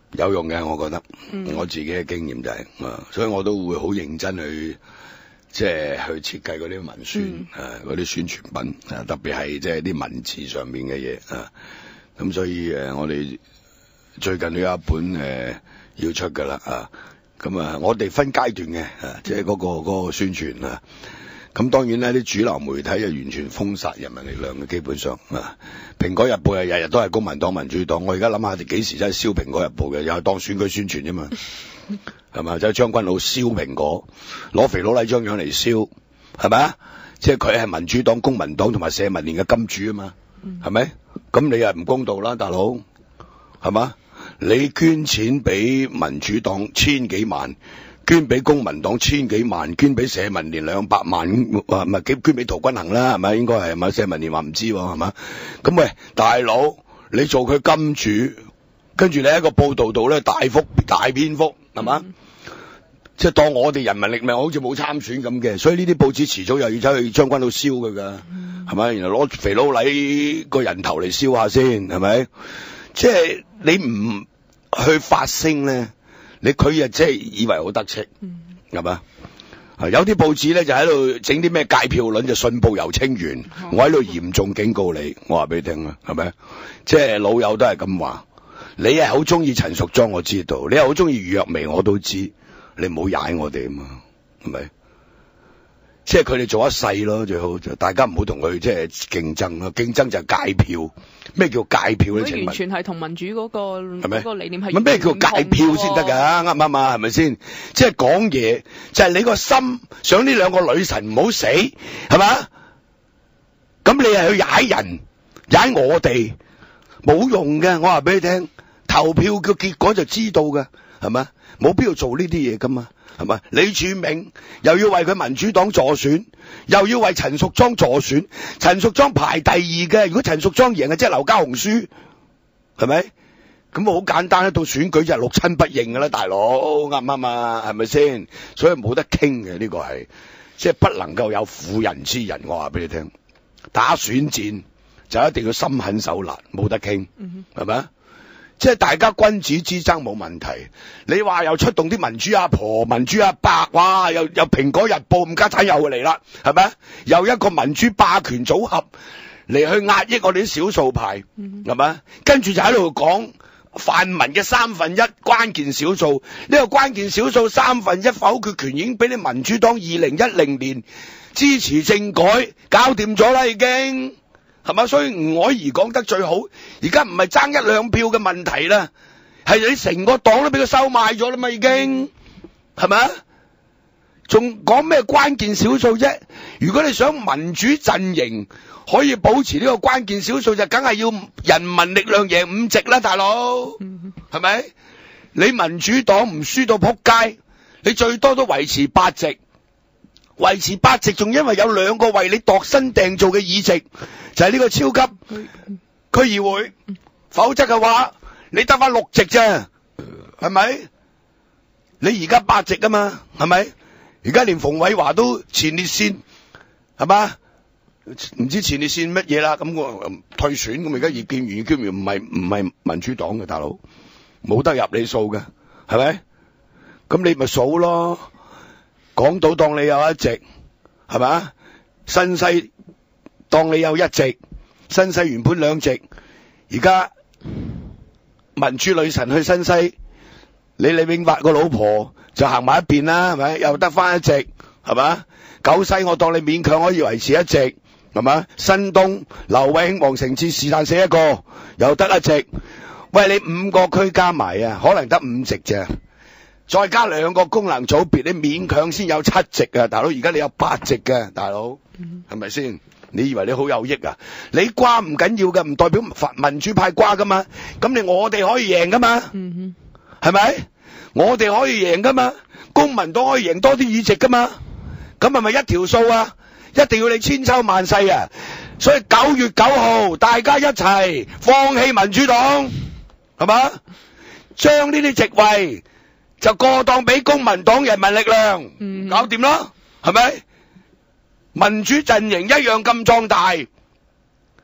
有用嘅，我覺得， 嗯我自己嘅經驗就係、啊，所以我都會好認真去，即係去設計嗰啲文宣， 嗯啊，嗰啲宣傳品，啊，特別係即係啲文字上面嘅嘢，啊，咁所以誒、啊，我哋最近都有一本誒、啊、要出㗎啦，啊，咁啊，我哋分階段嘅，啊，即係嗰個嗰、個宣傳啊。咁當然咧，啲主流媒體就完全封殺人民力量嘅，基本上啊，蘋果日報啊，日日都係公民黨、民主黨。我而家諗下，哋幾時真係燒蘋果日報嘅？又係當選舉宣傳啫嘛，係咪？就係將軍澳燒蘋果，攞肥佬黎張樣嚟燒，係咪啊？即係佢係民主黨、公民黨同埋社民連嘅金主啊嘛，係咪？咁你又唔公道啦，大佬，係嘛？你捐錢俾民主黨千幾萬。捐俾公民黨千幾萬，捐俾社民連兩百萬，話唔係捐俾陶君行啦，係咪？應該係咪？社民連話唔知喎，係嘛？咁喂，大佬，你做佢金主，跟住你喺個報導度咧大幅大篇幅，係嘛？嗯、即係當我哋人民力量好似冇參選咁嘅，所以呢啲報紙遲早又要走去將軍澳燒佢㗎，係咪？然後攞肥佬黎個人頭嚟燒下先，係咪？即係你唔去發聲咧。你佢啊，即係以為好得戚，係嘛、嗯？有啲報紙咧就喺度整啲咩計票論，就信報游清源。嗯、我喺度嚴重警告你，我話俾你聽啦，係咪？即係老友都係咁話。你係好中意陳淑莊，我知道；你係好中意余若薇，我都知。你唔好踩我哋啊嘛，係咪？即係佢哋做一世咯，最好就大家唔好同佢即係競爭咯。競爭就係計票。咩叫界票咧？ 完全係同民主嗰、嗰個嗰個理念係。 咩叫界票先得㗎？啱唔啱啊？係咪先？即係講嘢就係、是、你個心想呢兩個女神唔好死，係嘛？咁你係去踩人，踩我哋冇用嘅。我話俾你聽，投票嘅結果就知道㗎，係咪？冇必要做呢啲嘢㗎嘛，係咪？李柱銘又要為佢民主黨助選。又要為陳淑莊助選，陳淑莊排第二嘅。如果陳淑莊贏啊，即係劉家雄輸，係咪？咁好簡單，一到選舉就係六親不認㗎啦，大佬啱唔啱啊？係咪先？所以冇得傾嘅呢個係，即係不能夠有婦人之仁。我話俾你聽，打選戰就一定要心狠手辣，冇得傾，係咪啊？即係大家君子之爭冇問題，你話又出動啲民主阿婆、民主阿伯，哇！又又蘋果日報咁家產又嚟啦，係咪？又一個民主霸權組合嚟去壓抑我哋啲少數派，係咪？跟住就喺度講泛民嘅三分一關鍵少數，呢個關鍵少數三分一否決權已經俾你民主黨二零一零年支持政改搞掂咗啦，已經。係嘛？所以吳靄儀講得最好，而家唔係爭一兩票嘅問題啦，係你成個黨都俾佢收買咗啦嘛，已經係咪啊？仲講咩關鍵少數啫？如果你想民主陣營可以保持呢個關鍵少數，就梗係要人民力量贏五席啦，大佬，係咪？你民主黨唔輸到撲街，你最多都維持八席。維持八席，仲因為有兩個為你度身訂造嘅議席，就係、是、呢個超級區議會，否則嘅話你得翻六席啫，係咪？你而家八席啊嘛，係咪？而家連馮偉華都前列腺，係嘛？唔知前列腺乜嘢啦，咁我退選，咁而家葉建源、葉建源唔係唔係民主黨嘅大佬，冇得入你數嘅，係咪？咁你咪數咯。港島當你有一席，係咪？新西當你有一席，新西原本兩席，而家民主女神去新西，你李永發個老婆就行埋一邊啦，係咪？又得翻一席，係咪？九西我當你勉強可以維持一席，係咪？新東劉慧卿、黃成智是但死一個，又得一席。喂，你五個區加埋啊，可能得五席啫。再加兩個功能組別，你勉強先有七席啊，大佬！而家你有八席嘅，大佬，係咪先？你以為你好有益啊？你瓜唔緊要嘅，唔代表民主派瓜噶嘛？咁你我哋可以贏噶嘛？係咪？我哋可以贏噶嘛？公民黨可以贏多啲議席噶嘛？咁係咪一條數啊？一定要你千秋萬世啊！所以九月九號，大家一齊放棄民主黨，係嘛？將呢啲席位就過檔俾公民黨、人民力量，嗯、搞掂咯，係咪？民主陣營一樣咁壯大，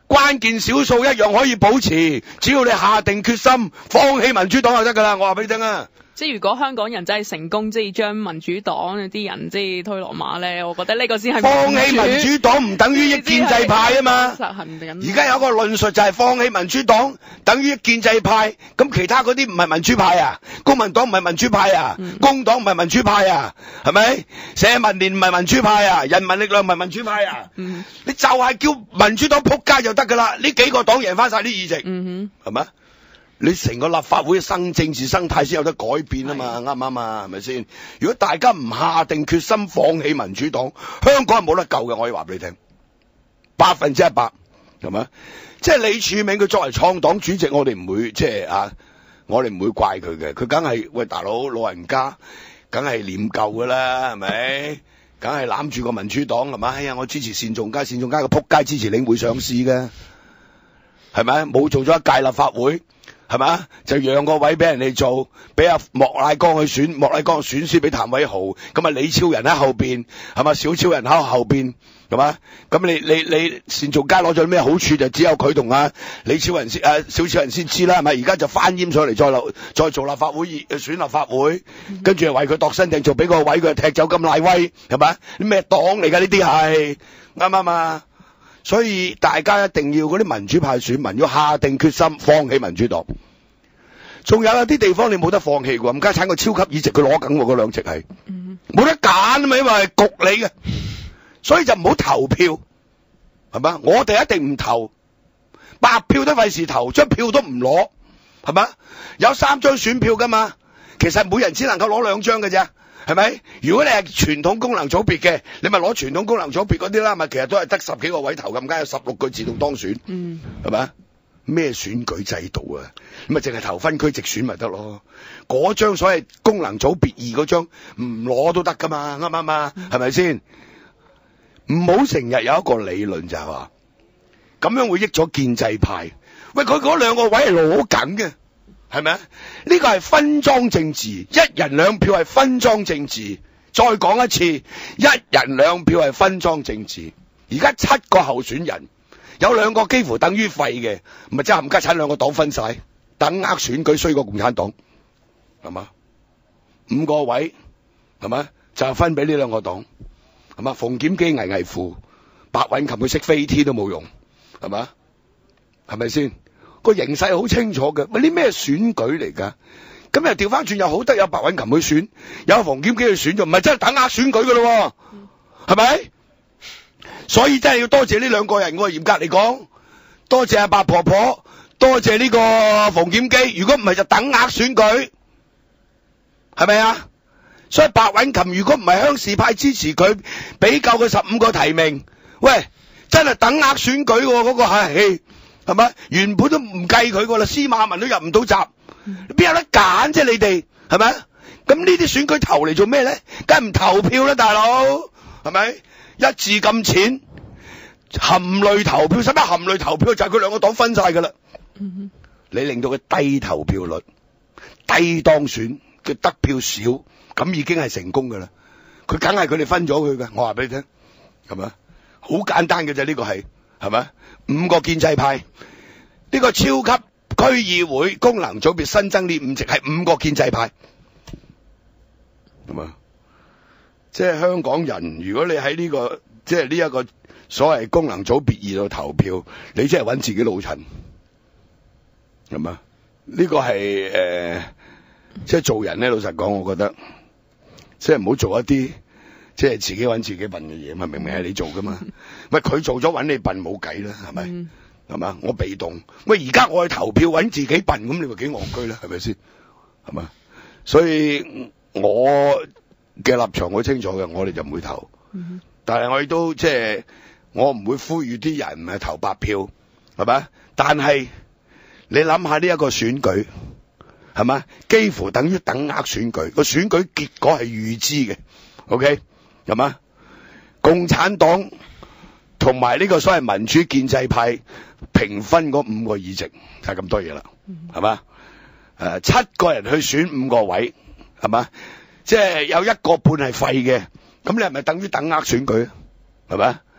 關鍵少數一樣可以保持，只要你下定決心放棄民主黨就得㗎啦。我話俾你聽啊！ 即係如果香港人真係成功，即係將民主黨啲人即係推落馬咧，我覺得呢個先係放棄民主黨唔等於益建制派啊嘛。 實行緊。 而家有個論述就係放棄民主黨等於益建制派，咁其他嗰啲唔係民主派啊，公民黨唔係民主派啊，嗯、工黨唔係民主派啊，係咪？社民連唔係民主派啊，人民力量唔係民主派啊，嗯、你就係叫民主黨仆街就得㗎啦，呢幾個黨贏翻晒啲議席，係咪、嗯哼？你成個立法會嘅生政治生態先有得改變啊嘛，啱唔啱啊？係咪先？如果大家唔下定決心放棄民主黨，香港係冇得救嘅，我可以話俾你聽，百分之一百，係咪？即係李柱銘佢作為創黨主席，我哋唔會即係啊，我哋唔會怪佢嘅，佢梗係喂大佬老人家，梗係念舊噶啦，係咪？梗係攬住個民主黨係咪？哎呀，我支持單仲偕，單仲偕個仆街支持領匯上市嘅，係咪？冇做咗一屆立法會。係嘛？就讓個位俾人哋做，俾阿莫乃光去選，莫乃光選輸俾譚偉豪，咁啊李超人喺後邊，係嘛？小超人喺後邊，係嘛？咁你你你單仲偕攞咗咩好處？就只有佢同阿李超人先，誒、啊、小超人先知啦，係咪？而家就翻閹上嚟，再立再做立法會議選立法會，跟住又為佢度身訂做，俾個位佢踢走金乃威，係咪？啲咩黨嚟㗎？呢啲係啱唔啱啊？所以大家一定要嗰啲民主派選民要下定決心放棄民主黨。仲有一啲地方你冇得放棄喎，冚家鏟個超級議席佢攞緊喎，嗰兩席係冇得揀啊嘛，因為係焗你嘅，所以就唔好投票，係咪？我哋一定唔投，白票都費事投，張票都唔攞，係咪？有三張選票㗎嘛，其實每人只能夠攞兩張㗎啫。係咪？如果你係傳統功能組別嘅，你咪攞傳統功能組別嗰啲啦，咪其實都係得十幾個位投咁，梗有十六個自動當選，嗯，係咪？咩選舉制度啊？咁咪淨係投分區直選咪得咯？嗰張所謂功能組別二嗰張唔攞都得噶嘛？啱唔啱啊？係咪先？唔好成日有一個理論就係話，咁樣會益咗建制派。喂，佢嗰兩個位係攞緊嘅。係咪啊？呢個係分贓政治，一人兩票係分贓政治。再講一次，一人兩票係分贓政治。而家七個候選人，有兩個幾乎等於廢嘅，咪即係冚家鏟兩個黨分晒，等額選舉衰過共產黨，係嘛？五個位係嘛？就係分俾呢兩個黨，係嘛？馮檢基危危乎，白韻琴佢識飛天都冇用，係嘛？係咪先？個形勢好清楚嘅，喂，呢咩選舉嚟㗎？咁又調翻轉又好得有白韻琴去選，有馮檢基去選，就唔係真係等額選舉㗎咯，係咪？所以真係要多謝呢兩個人，我嚴格嚟講，多謝阿白婆婆，多謝呢個馮檢基。如果唔係就等額選舉，係咪啊？所以白韻琴如果唔係鄉事派支持佢，俾夠佢十五個提名，喂，真係等額選舉喎，嗰個係。係咪？原本都唔計佢個啦，司馬文都入唔到閘，邊有得揀啫？你哋係咪？咁呢啲選舉投嚟做咩咧？梗係唔投票啦，大佬，係咪？一字咁淺，含淚投票，使乜含淚投票？就係佢兩個黨分晒噶啦。嗯、你令到佢低投票率、低當選，佢得票少，咁已經係成功噶啦。佢梗係佢哋分咗佢噶，我話俾你聽，係咪？好簡單嘅啫，呢個係。係咪？五個建制派，呢個超級區議會功能組別新增呢五席係五個建制派，係嘛？即係香港人，如果你喺呢個即係呢一個所謂功能組別二度投票，你即係揾自己老襯，係嘛？呢個係誒，即係做人咧。老實講，我覺得即係唔好做一啲。即係自己揾自己笨嘅嘢嘛，明明係你做噶嘛，喂佢做咗揾你笨冇計啦，係咪？係嘛、嗯？我被動，喂而家我去投票揾自己笨，咁你咪幾戇居啦，係咪先？係嘛？所以我嘅立場好清楚嘅，我哋就唔會投，嗯、但係我亦都即係我唔會呼籲啲人係投白票，係咪？但係你諗下呢一個選舉，係嘛？幾乎等於等額選舉，個選舉結果係預知嘅 ，OK？係嘛？共產黨同埋呢個所謂民主建制派平分嗰五個議席，就係咁多嘢啦，係嘛？誒，七個人去選五個位，係嘛？即係有一個半係廢嘅，咁你係咪等於等額選舉？係咪？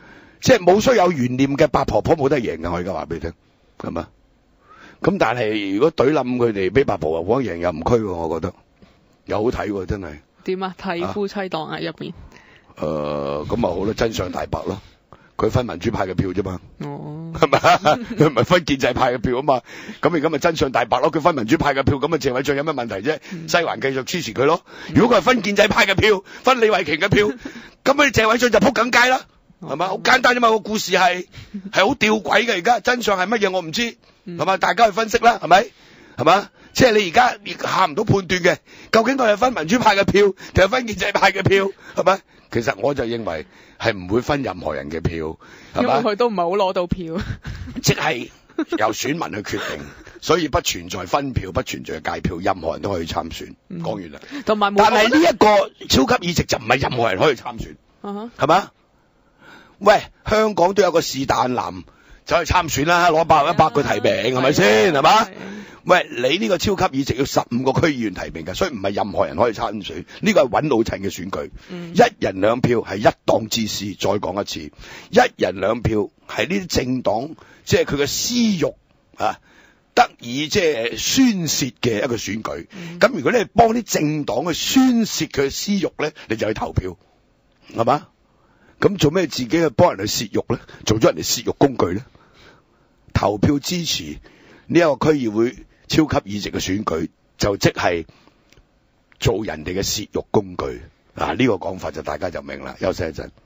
即係冇需有懸念嘅八婆婆冇得贏嘅，我而家話俾你聽，係嘛？咁但係如果懟冧佢哋，俾八婆婆贏又唔區喎，我覺得又好睇喎，真係。點啊？睇夫妻檔啊入面。誒，咁咪好啦，真相大白咯。佢分民主派嘅票啫嘛，哦，係咪？佢唔係分建制派嘅票啊嘛。咁而家咪真相大白咯。佢分民主派嘅票，咁啊謝偉俊有咩問題啫？嗯、西環繼續支持佢咯。如果佢係分建制派嘅票，分李慧瓊嘅票，咁啊謝偉俊就撲緊街啦，係嘛？好、哦、簡單啫嘛，個故事係係好吊詭嘅。而家真相係乜嘢我唔知，係嘛？大家去分析啦，係咪？係嘛？即係你而家下唔到判斷嘅，究竟佢係分民主派嘅票定係分建制派嘅票，係咪？其實我就認為係唔會分任何人嘅票，係嘛？因為佢都唔係好攞到票，即係由選民去決定，所以不存在分票，不存在界票，任何人都可以參選。嗯、講完啦。同埋，但係呢一個超級議席就唔係任何人可以參選，係嘛、uh-huh. 喂，香港都有個是但男走去參選啦，攞百一百個提名，係咪先？係嘛？喂，你呢個超級議席要十五個區議員提名嘅，所以唔係任何人可以參選。呢個係揾老襯嘅選舉，嗯、一人兩票係一黨之私。再講一次，一人兩票係呢啲政黨即係佢嘅私欲啊，得以即係宣泄嘅一個選舉。咁、嗯、如果你係幫啲政黨去宣泄佢嘅私欲咧，你就去投票，係嘛？咁做咩自己去幫人去泄欲咧？做咗人哋泄欲工具咧？投票支持呢一個區議會超級議席嘅選舉，就即係做人哋嘅泄欲工具。嗱，呢個講法就大家就明啦。休息一陣。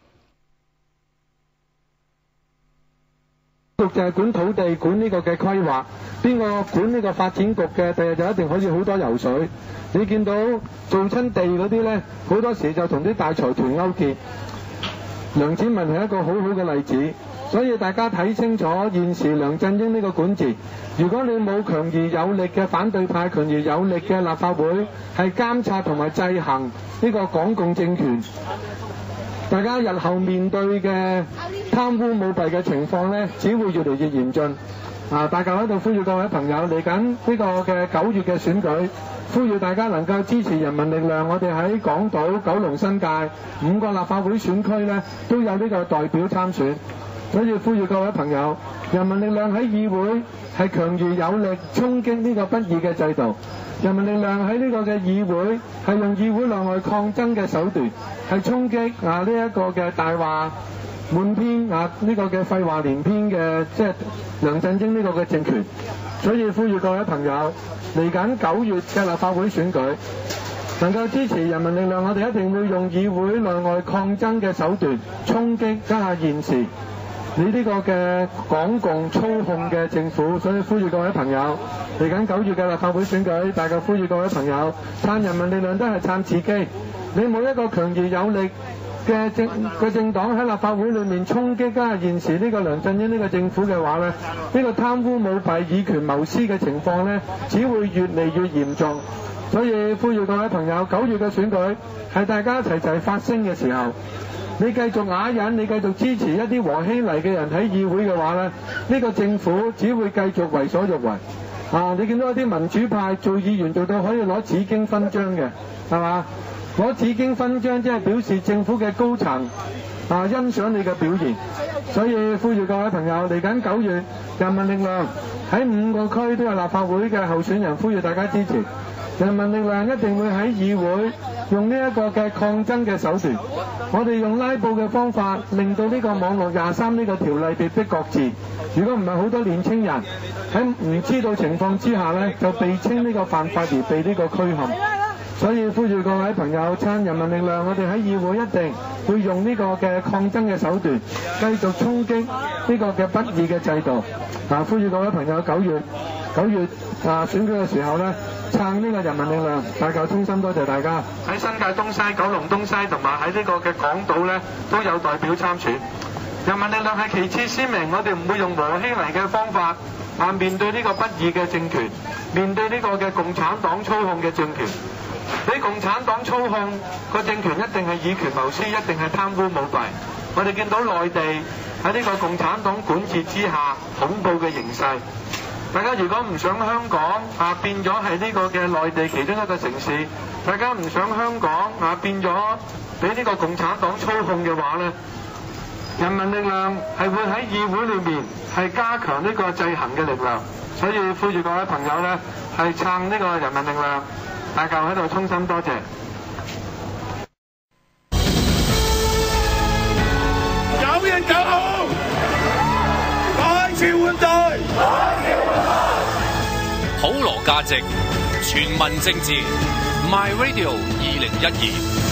局就係管土地，管呢個嘅規劃，邊個管呢個發展局嘅，第日就一定可以好多油水。你見到做親地嗰啲咧，好多時就同啲大財團勾結。梁展文係一個好好嘅例子。所以大家睇清楚現時梁振英呢個管治，如果你冇強而有力嘅反對派，強而有力嘅立法會係監察同埋制衡呢個港共政權，大家日後面對嘅貪污舞弊嘅情況呢，只會越嚟越嚴峻。啊！大家喺度呼籲各位朋友，嚟緊呢個嘅九月嘅選舉，呼籲大家能夠支持人民力量。我哋喺港島、九龍、新界五個立法會選區呢，都有呢個代表參選。所以呼籲各位朋友，人民力量喺議會係強而有力衝擊呢個不義嘅制度。人民力量喺呢個嘅議會係用議會內外抗爭嘅手段，係衝擊啊呢一個嘅大話滿篇啊呢個嘅廢話連篇嘅即係梁振英呢個嘅政權。所以呼籲各位朋友，嚟緊九月嘅立法會選舉，能夠支持人民力量，我哋一定會用議會內外抗爭嘅手段衝擊家下現時你呢個嘅港共操控嘅政府。所以呼籲各位朋友，嚟緊九月嘅立法會選舉，大家呼籲各位朋友撐人民力量都係撐自己。你冇一個強而有力嘅政嘅政黨喺立法會裏面衝擊家下現時呢個梁振英呢個政府嘅話咧，呢、呢個貪污舞弊、以權謀私嘅情況咧，只會越嚟越嚴重。所以呼籲各位朋友，九月嘅選舉係大家一齊齊發聲嘅時候。你繼續啞忍，你繼續支持一啲和稀泥嘅人喺議會嘅話咧，呢、呢個政府只會繼續為所欲為。啊！你見到一啲民主派做議員做到可以攞紫荊勳章嘅，係嘛？攞紫荊勳章即係表示政府嘅高層啊欣賞你嘅表現。所以呼籲各位朋友，嚟緊九月，人民力量喺五個區都有立法會嘅候選人，呼籲大家支持。人民力量一定會喺議會用呢一個嘅抗爭嘅手段，我哋用拉布嘅方法，令到呢個網絡廿三呢個條例被逼擱置。如果唔係好多年青人喺唔知道情況之下呢，就被稱呢個犯法而被呢個拘陷。所以呼籲各位朋友撐人民力量，我哋喺議會一定會用呢個嘅抗爭嘅手段，繼續衝擊呢個嘅不義嘅制度。嗱，呼籲各位朋友九月九月啊選舉嘅時候呢，撐呢個人民力量，大家衷心多謝大家。喺新界東西、九龍東西同埋喺呢個嘅港島呢，都有代表參選。人民力量係旗幟鮮明，我哋唔會用和稀泥嘅方法啊面對呢個不義嘅政權，面對呢個嘅共產黨操控嘅政權。俾共產黨操控個政權，一定係以權謀私，一定係貪污舞弊。我哋見到內地喺呢個共產黨管治之下恐怖嘅形勢。大家如果唔想香港啊變咗係呢個嘅內地其中一個城市，大家唔想香港啊變咗俾呢個共產黨操控嘅話呢， 人民力量係會喺議會裏面係加強呢個制衡嘅力量，所以呼籲各位朋友咧係撐呢個人民力量，大家喺度衷心多謝。 九月九號，改朝換代， 普羅價值，全民政治 ，My Radio 二零一二。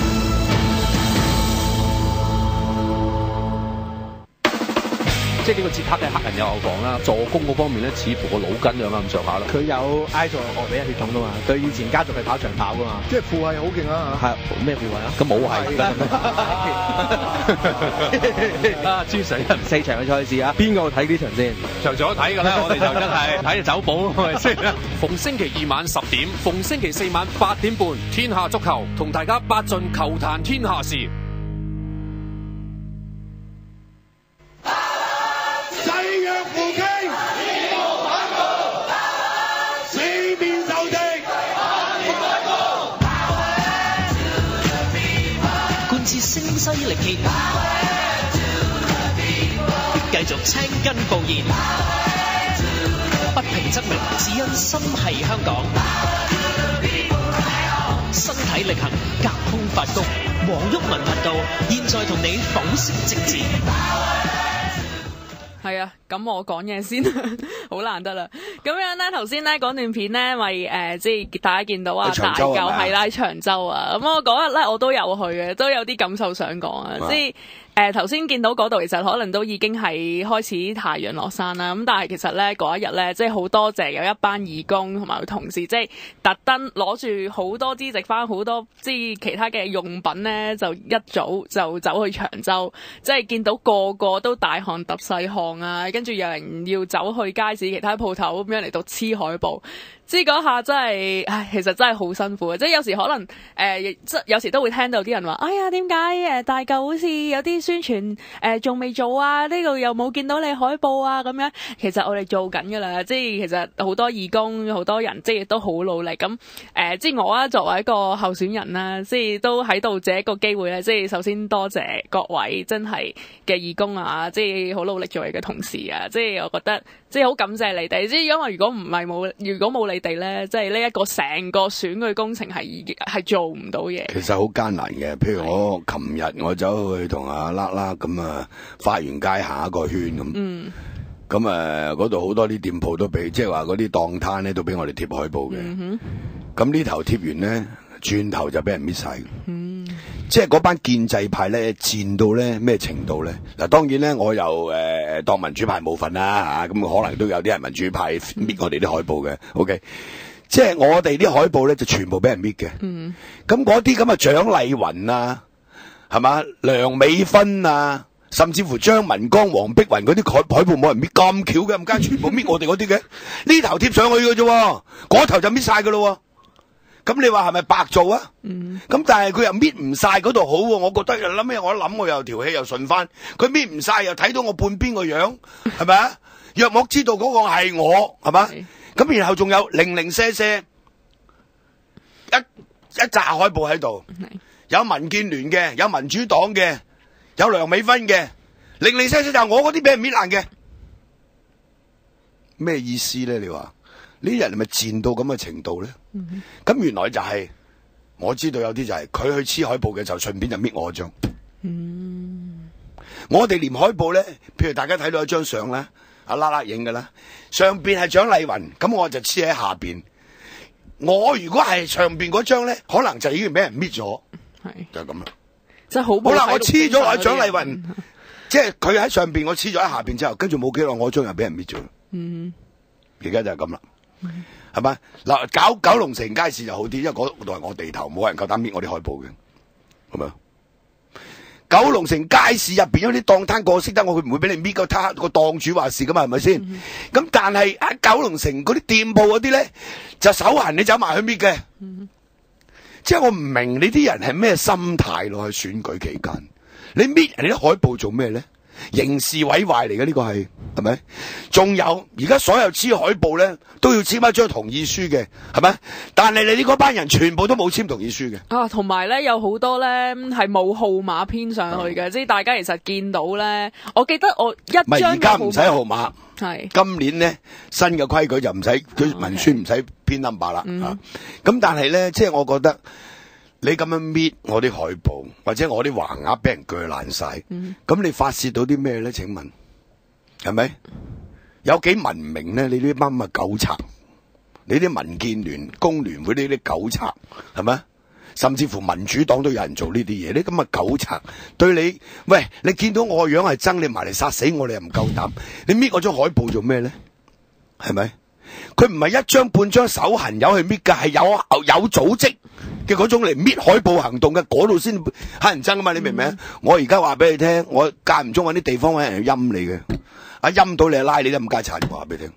即係呢個捷克嘅黑人有後防啦，助攻嗰方面咧，似乎個腦筋有啱咁上下啦。 佢有埃塞俄比亞血統噶嘛，佢以前家族係跑長跑噶嘛， 即係父系好勁啊！ 係咩父系啊？ 咁冇係啊！豬水四場嘅賽事啊，邊個睇呢場先？ 場場都睇㗎啦，我哋就真係睇走寶係咪先？ 逢星期二晚十點，逢星期四晚八點半，天下足球同大家八盡球壇天下事。 誓約扶傾，義無反顧，四面受敵，百年來高， 貫徹聲嘶力竭，繼續青筋暴現，不平則鳴，只因心係香港。身體力行，隔空發功，黃毓民頻道現在同你剖析政治。 係啊，咁我講嘢先，好難得啦。咁樣咧，頭先咧嗰段片咧，咪誒、呃，即係大家見到啊，大嚿係啦，長洲啊。咁我嗰日咧，我都有去嘅，都有啲感受想講啊。即係誒頭先見到嗰度，其實可能都已經係開始太陽落山啦。咁但係其實咧嗰一日咧，即係好多謝有一班義工同埋同事，即係特登攞住好多支直翻好多即係其他嘅用品咧，就一早就走去長洲，即係見到個個都大汗揼細汗啊，跟住有人要走去街市其他鋪頭咁樣嚟到黐海報。即係嗰下真係，唉，其實真係好辛苦嘅。即係有時可能誒，即、呃、有時都會聽到啲人話：哎呀，點解誒大舊好似有啲宣傳誒仲未做啊？呢度又冇見到你海報啊咁樣。其實我哋做緊㗎啦。即係其實好多義工，好多人即係都好努力。咁誒、呃，即係我啊作為一個候選人啦，即係都喺度借一個機會咧。即係首先多謝各位真係嘅義工啊，即係好努力做嘢嘅同事啊。即係我覺得即係好感謝你哋。即係因為如果唔係冇，如果冇你哋咧，即係呢一個成個選舉工程係已經係做唔到嘢。 其實好艱難嘅，譬如我琴日我走去同阿啦啦咁啊，花園街行一個圈咁。嗯。咁誒，嗰度好多啲店鋪都俾，即係話嗰啲檔攤咧都俾我哋貼海報嘅。嗯哼。咁呢頭貼完咧，轉頭就俾人搣晒。嗯。即係嗰班建制派咧，賤到咧咩程度咧？嗱，當然咧，我又誒、呃、當民主派冇份啦嚇，咁、啊、可能都有啲人民主派搣我哋啲海報嘅。OK，即係我哋啲海報咧就全部俾人搣嘅。嗯。咁嗰啲咁嘅蔣麗雲啊，係嘛？梁美芬啊，甚至乎張文光、黃碧雲嗰啲海海報冇人搣，咁巧嘅，唔加全部搣我哋嗰啲嘅。呢頭貼上去嘅啫，嗰頭就搣晒㗎咯。咁你話係咪白做啊？咁、嗯、但係佢又搣唔晒嗰度好喎，我覺得又諗起我一諗我又條氣又順翻，佢搣唔晒又睇到我半邊個樣，係咪啊？若莫知道嗰個係我，係嘛？咁然後仲有零零舍舍一一紮海報喺度，有民建聯嘅，有民主黨嘅，有梁美芬嘅，零零舍舍就係我嗰啲俾人搣爛嘅，咩意思咧？你話？呢啲人係咪賤到咁嘅程度咧？咁、嗯、原來就係、是、我知道有啲就係佢去黐海報嘅，就順便就搣我張。嗯、我哋連海報咧，譬如大家睇到一張相咧，阿啦啦影嘅啦，上邊係蔣麗雲，咁我就黐喺下邊。我如果係上邊嗰張咧，可能就已經俾人搣咗。係就係咁啦。真係好。好啦，我黐咗落去蔣麗雲，即係佢喺上邊，我黐咗喺下邊之後，跟住冇幾耐，我張又俾人搣咗。嗯，而家就係咁啦。係咪嗱？搞九龍城街市就好啲，因為嗰度係我地頭，冇人夠膽搣我啲海報嘅，係咪？九龍城街市入邊有啲檔攤個識得我，佢唔會俾你搣個攤個檔主話事噶嘛，係咪先？咁、嗯、但係喺九龍城嗰啲店鋪嗰啲咧，就手痕你走埋去搣嘅。嗯、即係我唔明你啲人係咩心態咯？喺選舉期間，你搣人哋啲海報做咩咧？ 刑事毀壞嚟嘅呢個係係咪？仲有而家所有黐海報咧都要簽一張同意書嘅，係咪？但係你哋嗰班人全部都冇簽同意書嘅。 啊，同埋咧有好多咧係冇號碼編上去嘅，即係大家其實見到咧，我記得我一張唔係而家唔使號碼。 係今年咧新嘅規矩就唔使佢文宣唔使編 number 啦。 嗯啊咁但係咧，即係我覺得你咁樣搣我啲海報，或者我啲橫額俾人鋸爛晒，咁、 嗯、 你發泄到啲咩咧？請問係咪有幾文明咧？你呢班咁嘅狗賊，你啲民建聯、工聯會呢啲狗賊係咪？甚至乎民主黨都有人做呢啲嘢，你咁嘅狗賊對你，喂，你見到我個樣係憎你埋嚟殺死我，你又唔夠膽，你搣我張海報做咩咧？係咪？佢唔係一張半張手痕友去搣㗎，係有有組織嘅嗰種嚟搣海報行動嘅，嗰度先乞人憎啊嘛！你明唔明、嗯？我而家話俾你聽，我間唔中揾啲地方揾人去陰你嘅，啊陰到你拉你都唔家產，我話俾你聽。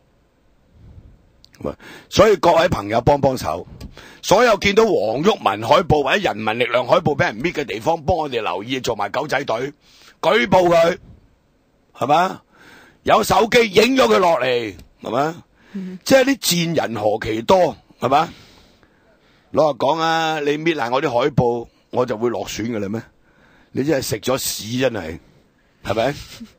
所以各位朋友幫幫手，所有見到黃毓民海報或者人民力量海報俾人搣嘅地方，幫我哋留意，做埋狗仔隊，舉報佢，係嘛？有手機影咗佢落嚟，係嘛？嗯、即係啲賤人何其多，係嘛？老實講啊，你搣爛我啲海報，我就會落選㗎啦咩？你真係食咗屎，真係，係咪？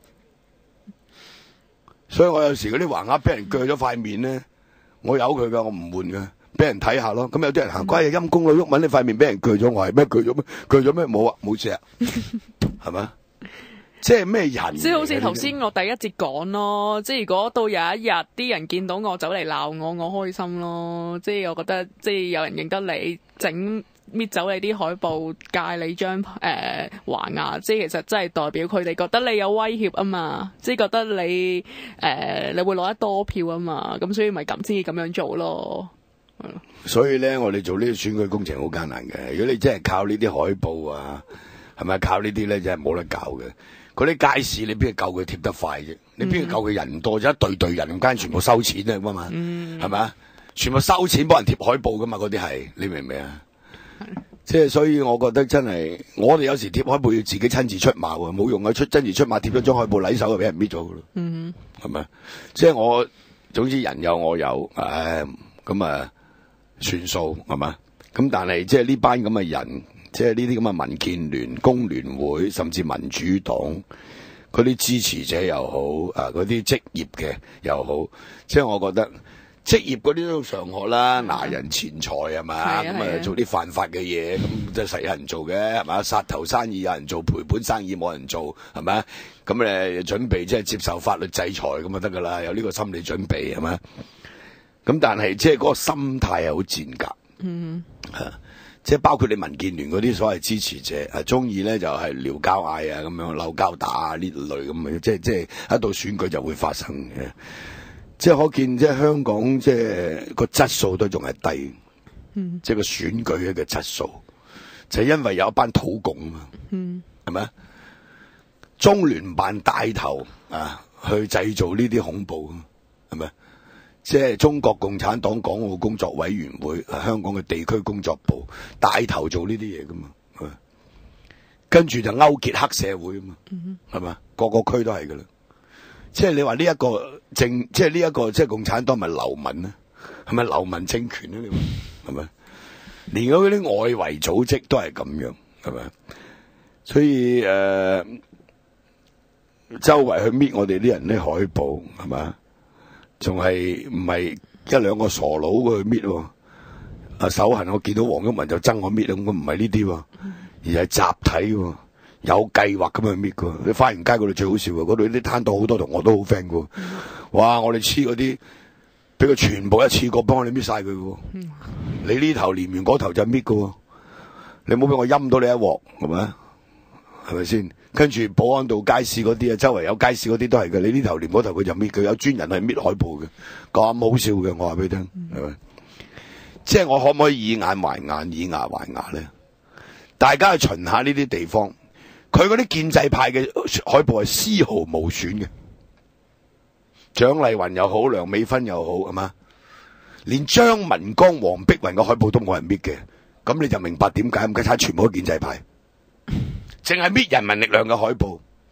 所以我有時嗰啲橫額俾人鋸咗塊面咧。我有佢噶，我唔換噶，俾人睇下咯。咁有啲人行乖啊，陰公啦，毓民你塊面俾人鋸咗，我係咩鋸咗咩？鋸咗咩？冇啊，冇事啊，係咪？即係咩人？ 即係好似頭先我第一節講咯，即係如果到有一日啲人見到我走嚟鬧我，我開心咯。即係我覺得，即係有人認得你，整搣走你啲海報，戒你張誒橫額，即係其實真係代表佢哋覺得你有威脅啊嘛，即係覺得你誒、呃、你會攞得多票啊嘛，咁所以咪咁先至咁樣做咯。 所以咧，我哋做呢啲選舉工程好艱難嘅。如果你真係靠呢啲海報啊，係咪靠呢啲咧，真係冇得搞嘅。嗰啲街市你邊度夠佢貼得快啫？你邊度夠佢人多啫？一隊隊人咁間全部收錢啊嘛，係咪啊？全部收錢幫人貼海報噶嘛，嗰啲係你明唔明啊？即係所以，我覺得真係我哋有時貼海報要自己親自出馬喎，冇用啊！出親自出馬貼咗張海報，禮手就俾人搣咗噶咯，嗯，係咪？即係我總之人有我有，唉，咁啊算數係嘛？咁但係即係呢班咁嘅人。即係呢啲咁嘅民建聯、工聯會，甚至民主黨嗰啲支持者又好，啊嗰啲職業嘅又好，即係我覺得職業嗰啲都常學啦，拿人錢財係嘛，咁啊做啲犯法嘅嘢，咁即係實有人做嘅係嘛，殺頭生意有人做，賠本生意冇人做係咪？咁誒準備即係接受法律制裁咁就得㗎啦，有呢個心理準備係咪？咁但係即係嗰個心態係好賤格，嗯啊。即係包括你民建聯嗰啲所謂支持者，啊中意咧就係撩交嗌啊咁樣鬧交打啊呢類咁嘅，即係即係一到選舉就會發生嘅。即係可見，即係香港即係個質素都仲係低，嗯、即係個選舉嘅質素，就係因為有一班土共啊，係咪啊？中聯辦帶頭啊去製造呢啲恐怖，係咪？即係中國共產黨港澳工作委員會，香港嘅地區工作部帶頭做呢啲嘢噶嘛，跟住就勾結黑社會啊嘛，係嘛？個個區都係噶啦。即係你話呢一個政，即係呢一個即係共產黨咪流民咧？係咪流民政權咧？你係咪？連嗰啲外圍組織都係咁樣，係咪？所以誒、呃，周圍去搣我哋啲人啲海報，係嘛？仲係唔係一兩個傻佬去搣喎？啊手痕我見到黃毓民就憎我搣，咁唔係呢啲喎，而係集體喎，有計劃咁去搣㗎。你花園街嗰度最好笑喎，嗰度啲攤檔好多同我都好 friend 㗎。哇！我哋黐嗰啲，俾佢全部一次過幫我哋搣晒佢㗎。你呢頭連完嗰頭就搣㗎。你冇俾我陰到你一鑊，係咪？係咪先？跟住保安道街市嗰啲啊，周圍有街市嗰啲都係嘅。你呢頭連嗰頭佢就搣，佢有專人係搣海報嘅，咁好笑嘅。我話俾你聽，係咪？即係我可唔可以以眼還眼，以牙還牙咧？大家去巡下呢啲地方，佢嗰啲建制派嘅海報係絲毫無損嘅，蔣麗芸又好，梁美芬又好，係嘛？連張文光、黃碧雲嘅海報都冇人搣嘅，咁你就明白點解咁解，全部都建制派。淨係搣人民力量嘅海報，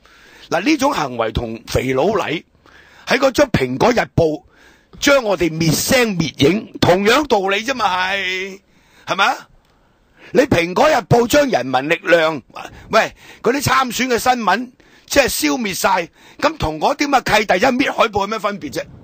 嗱，呢種行為同肥佬黎喺嗰張《蘋果日報》將我哋滅聲滅影同樣道理啫嘛，係係咪啊？你《蘋果日報》將人民力量喂嗰啲參選嘅新聞即係消滅晒，咁同嗰啲咁嘅契弟一搣海報有咩分別啫？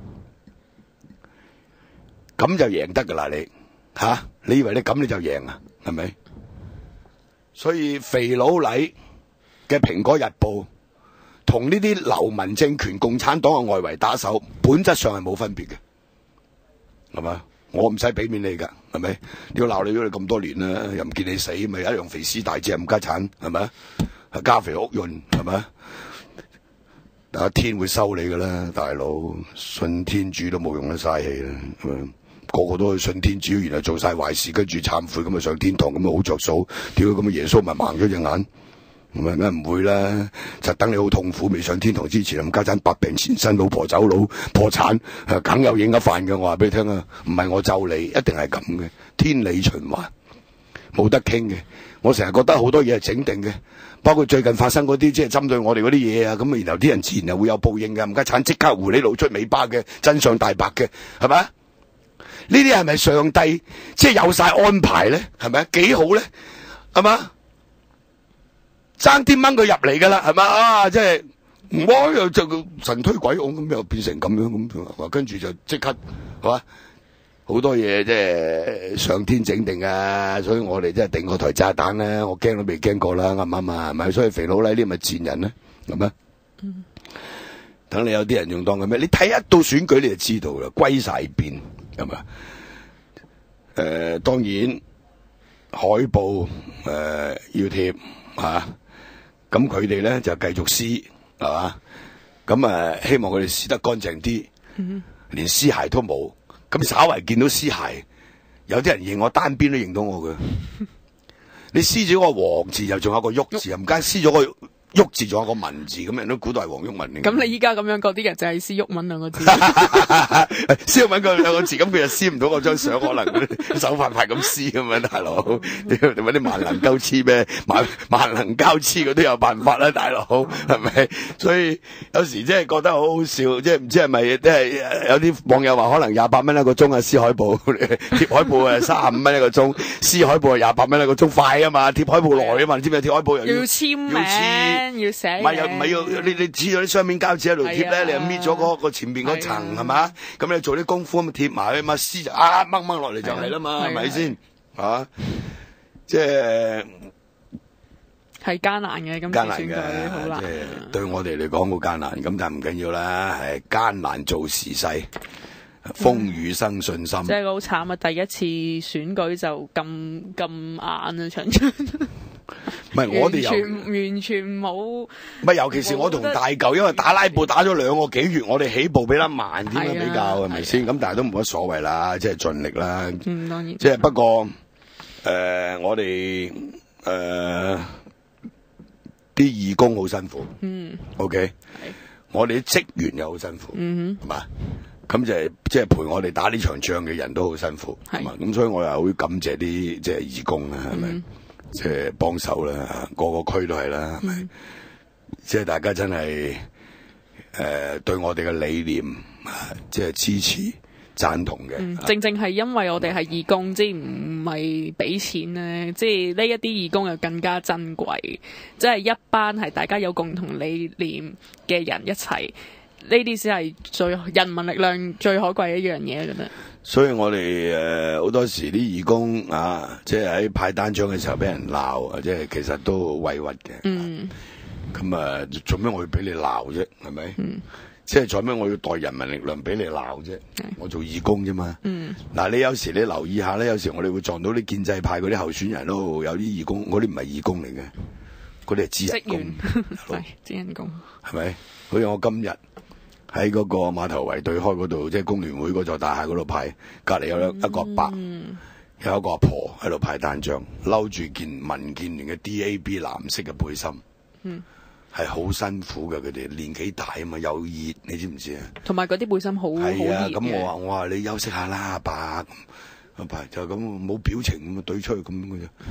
咁就贏得噶啦你吓、啊？你以為你咁你就贏啊？係咪？所以肥佬黎嘅《蘋果日報》同呢啲流民政權、共產黨嘅外圍打手，本質上係冇分別嘅，係嘛？我唔使俾面你噶，係咪？你要鬧你咗你咁多年啦，又唔見你死，咪一樣肥屍大隻冚家產，係咪？家肥屋潤，係咪？但係天會收你噶啦，大佬，信天主都冇用得嘥氣啦，係咪？個個都去信天主，原來做晒壞事，跟住懺悔，咁啊上天堂，咁啊好着數。屌咁啊耶穌咪盲咗隻眼，唔係梗唔會啦。就等你好痛苦，未上天堂之前，冚家產百病纏身，老婆走佬，破產，梗有影一飯嘅。我話俾你聽啊，唔係我咒你，一定係咁嘅，天理循環，冇得傾嘅。我成日覺得好多嘢係整定嘅，包括最近發生嗰啲即係針對我哋嗰啲嘢啊，咁啊然後啲人自然又會有報應嘅，冚家產即刻狐狸露出尾巴嘅，真相大白嘅，係咪？呢啲係咪上帝即係有晒安排咧？係咪幾好咧？係嘛？爭啲掹佢入嚟噶啦，係嘛？啊，即係我又就神推鬼拱咁，又變成咁樣咁，跟住就即刻係嘛？好多嘢即係上天整定啊！所以我哋即係定個台炸彈咧，我驚都未驚過啦，啱唔啱啊？係咪？所以肥佬黎呢咪賤人咧，係咪？嗯。等你有啲人用當佢咩？你睇一到選舉你就知道啦，歸晒邊。係嘛？誒、呃，當然海報誒、呃、要貼吓，咁佢哋咧就繼續撕，係嘛？咁啊、呃，希望佢哋撕得乾淨啲，嗯、連撕鞋都冇。咁稍為見到撕鞋，有啲人認我單邊都認到我嘅。你撕咗個黃字，又仲有個郁字，又唔該撕咗個郁字，仲有個文字，咁人都估到係黃毓民。咁你依家咁樣講，啲人就係撕毓民兩個字， 撕毓民嗰兩個字，咁佢就撕唔到嗰張相，可能手快快咁撕咁樣，大佬，你揾啲萬能膠黐咩？萬萬能膠黐佢都有辦法啦，大佬，係咪？所以有時真係覺得好好笑，即係唔知係咪即係有啲網友話可能廿八蚊一個鐘啊，撕海報，貼海報啊三十五蚊一個鐘，撕海報啊廿八蚊一個鐘，快啊嘛，貼海報耐啊嘛，你知唔知貼海報又要要簽名， 要簽。 要寫， 唔係又唔係要你你黐咗啲雙面膠紙喺度貼咧，你又搣咗嗰個前邊嗰層係嘛？咁你做啲功夫咁貼埋去嘛，撕就啊掹掹落嚟就係啦嘛，係咪先？嚇，即係係艱難嘅，咁艱難嘅， 好難。 即係對我哋嚟講好艱難，咁但係唔緊要啦，係艱難做時勢，風雨生信心。 即係好慘啊！第一次選舉就咁咁硬啊，場場。 唔係我哋又完全冇， 唔係尤其是我同大舊，因為打拉布打咗兩個幾月，我哋起步比得慢啲啊，比較係咪先？咁但係都冇乜所謂啦，即係盡力啦。 嗯，當然。 即係不過，誒，我哋誒啲義工好辛苦。嗯。OK。我哋啲職員又好辛苦。嗯哼。係嘛？咁就係即係陪我哋打呢場仗嘅人都好辛苦。係嘛？咁所以我又好感謝啲即係義工啦，係咪？即係幫手啦，個個區都係啦，係咪？嗯、即係大家真係誒、呃、對我哋嘅理念，即係支持贊同嘅、嗯。正正係因為我哋係義工，即係唔係俾錢咧，即係呢一啲義工又更加珍貴。即係一班係大家有共同理念嘅人一齊，呢啲先係最人民力量最可貴嘅一樣嘢，覺得。所以我哋誒好多時啲義工啊，即係喺派單張嘅時候俾人鬧，即係其實都委屈嘅。嗯。咁啊，做咩我要俾你鬧啫？係咪？嗯。即係做咩我要代人民力量俾你鬧啫？我做義工啫嘛。嗯。嗱、啊，你有時你留意下咧，有時我哋會撞到啲建制派嗰啲候選人都有啲義工，嗰啲唔係義工嚟嘅，嗰啲係支人工。係支人工。係咪？好似我今日。喺嗰個碼頭圍對開嗰度，即係工聯會嗰座大廈嗰度派，隔籬有一一個伯，嗯、有一個阿婆喺度派單張，嬲住件民建聯嘅 D A B 藍色嘅背心，嗯，係好辛苦嘅。佢哋年紀大啊嘛，又熱，你知唔知啊？同埋嗰啲背心好係啊，咁我話我話你休息下啦，阿伯，阿伯就咁冇表情咁啊，對出去咁嘅啫。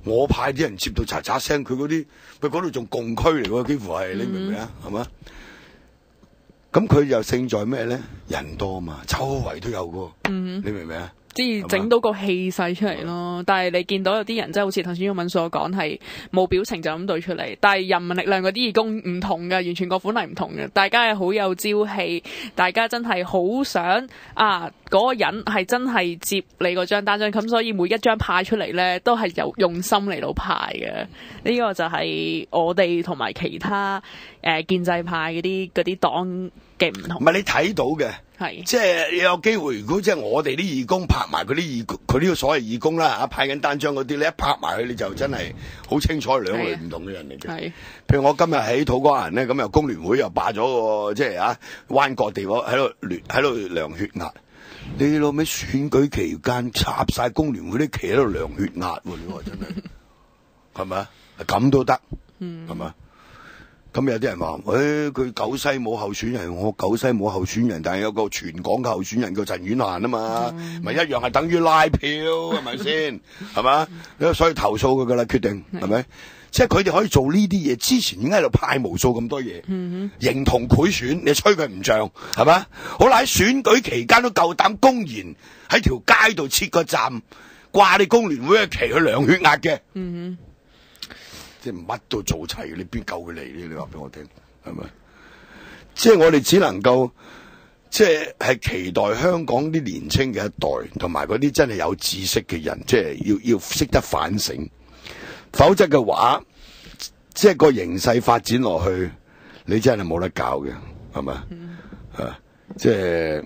我派啲人接到喳喳聲，佢嗰啲佢嗰度仲共區嚟喎，幾乎係、嗯、你明唔明啊？係嘛？咁佢又勝在咩咧？人多嘛，周圍都有個，嗯、你明唔明啊？ 即係整到個氣勢出嚟咯，但係你見到有啲人即係好似頭先毓民所講係冇表情就咁對出嚟，但係人民力量嗰啲義工唔同嘅，完全個款係唔同嘅，大家係好有朝氣，大家真係好想啊嗰、嗰個人係真係接你嗰張單張，咁所以每一張派出嚟咧都係有用心嚟到派嘅，呢、呢個就係我哋同埋其他誒、呃、建制派嗰啲嗰啲黨嘅唔同。 唔係你睇到嘅。 係， 即係有機會，如果即係我哋啲義工拍埋嗰啲義工，佢呢個所謂義工啦嚇，派緊單張嗰啲，你一拍埋佢，你就真係好清楚兩類唔同嘅人嚟嘅。係，譬如我今日喺土瓜灣咧，咁又工聯會又霸咗個即係啊彎角地喎，喺度量喺度量血壓。你老味選舉期間插晒工聯會啲旗喺度量血壓喎，你話真係係咪啊？咁都得，嗯，係咪？咁有啲人話，誒、哎，佢九西冇候選人，我九西冇候選人，但係有個全港嘅候選人叫陳婉嫻啊嘛，咪、嗯、一樣係等於拉票，係咪先？係嘛？所以投訴佢噶啦，決定係咪？即係佢哋可以做呢啲嘢，之前已經喺度派無數咁多嘢，嗯、形同賄選，你吹佢唔脹，係嘛？好啦，喺選舉期間都夠膽公然喺條街度設個站，掛你工聯會嘅旗去量血壓嘅。嗯即係乜都做齊，你邊夠佢嚟呢？你話俾我聽，係咪？即係我哋只能夠，即係係期待香港啲年青嘅一代，同埋嗰啲真係有知識嘅人，即係要要識得反省。否則嘅話，即係個形勢發展落去，你真係冇得搞嘅，係咪？嗯、啊，即係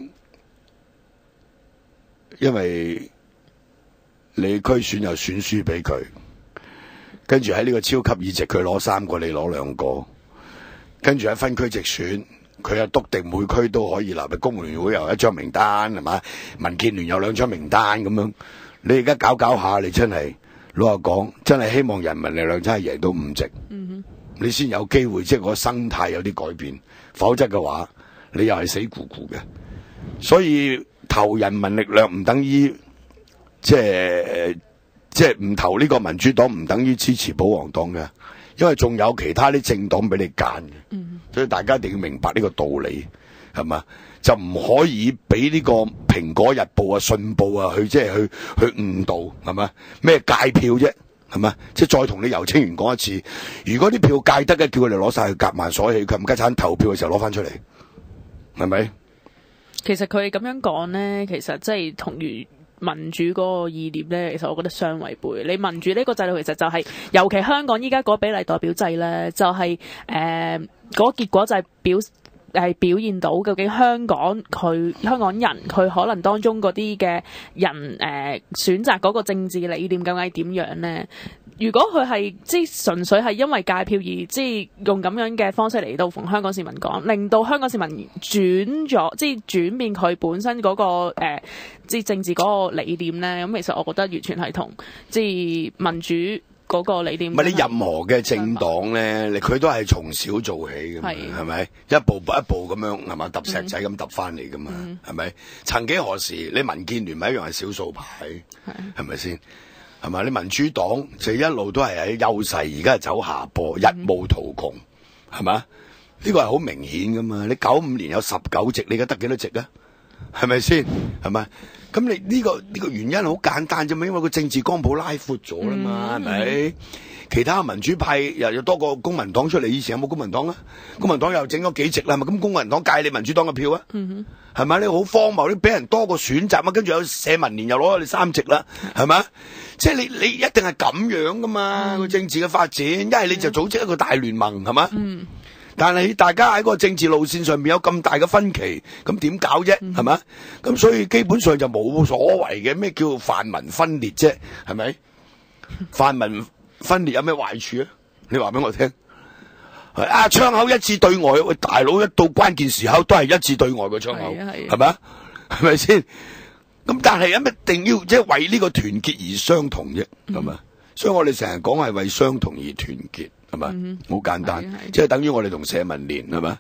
因為你區選又選輸俾佢。跟住喺呢個超級議席，佢攞三個，你攞兩個。跟住喺分區直選，佢又篤定每區都可以立。工聯會有一張名單係嘛，民建聯有兩張名單咁樣。你而家搞搞下，你真係老實講，真係希望人民力量真係贏到五席，嗯、你先有機會，即係個生態有啲改變。否則嘅話，你又係死咕咕嘅。所以投人民力量唔等於即係。即係唔投呢個民主黨唔等於支持保皇黨嘅，因為仲有其他啲政黨俾你揀嘅，嗯、所以大家一定要明白呢個道理，係嘛？就唔可以俾呢個蘋果日報啊、信報啊去即係去去誤導，係嘛？咩界票啫，係嘛？即係再同你游清源講一次，如果啲票界得嘅，叫佢哋攞晒去夾萬鎖起，佢唔家產投票嘅時候攞翻出嚟，係咪？ 其實佢咁樣講咧，其實即係同於。民主嗰個意念咧，其實我覺得相違背。你民主呢個制度其實就係、是，尤其香港依家嗰個比例代表制咧，就係誒嗰個結果就係表係表現到究竟香港佢香港人佢可能當中嗰啲嘅人誒、呃、選擇嗰個政治理念究竟係點樣咧？如果佢係即係純粹係因為界票而即係用咁樣嘅方式嚟到同香港市民講，令到香港市民轉咗即係轉變佢本身嗰、嗰個誒、呃、即係政治嗰個理念咧，咁其實我覺得完全係同即係民主嗰個理念。唔係你任何嘅政黨咧，你佢都係從小做起嘅，係咪？一步一步咁樣係嘛，揼石仔咁揼翻嚟噶嘛，係咪、嗯？曾幾何時你民建聯咪一樣係少數派，係咪先？係嘛？你民主黨就一路都係喺優勢，而家係走下坡，日暮途窮，係嘛？呢個係好明顯噶嘛？你九五年有十九席，你而家得幾多席啊？係咪先？係咪？咁你呢、這個呢、這個原因好簡單啫嘛，因為個政治光譜拉闊咗啦嘛，係咪、嗯？其他民主派又有多個公民黨出嚟，以前有冇公民黨啊？公民黨又整咗幾席啦，係咪？咁公民黨戒你民主黨嘅票啊？嗯係咪？你好荒謬，你俾人多個選擇啊，跟住有社民連又攞咗你三席啦，係咪？即係你你一定係咁樣噶嘛？個、嗯、政治嘅發展，一係你就組織一個大聯盟，係嘛？嗯。但係大家喺個政治路線上面有咁大嘅分歧，咁點搞啫？係咪？咁所以基本上就冇所謂嘅，咩叫泛民分裂啫？係咪？泛民分裂有咩壞處啊？你話俾我聽。啊！窗口一致對外，喂大佬，一到關鍵時候都係一致對外嘅窗口，係咪啊？係咪先？咁但係一定要即係為呢個團結而相同啫，係咪？所以我哋成日講係為相同而團結，係咪？好簡單，即係等於我哋同社民連，係咪？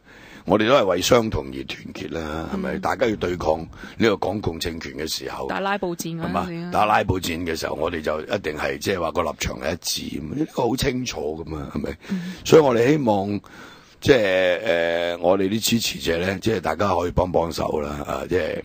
我哋都係為相同而團結啦，係咪、嗯？大家要對抗呢個港共政權嘅時候， 打拉布戰嗰陣時， 打拉布戰嘅時候，我哋就一定係即係話個立場係一致，呢個好清楚噶嘛，係咪？嗯、所以我哋希望即係誒、呃，我哋啲支持者咧，即係大家可以幫幫手啦，啊，即係誒、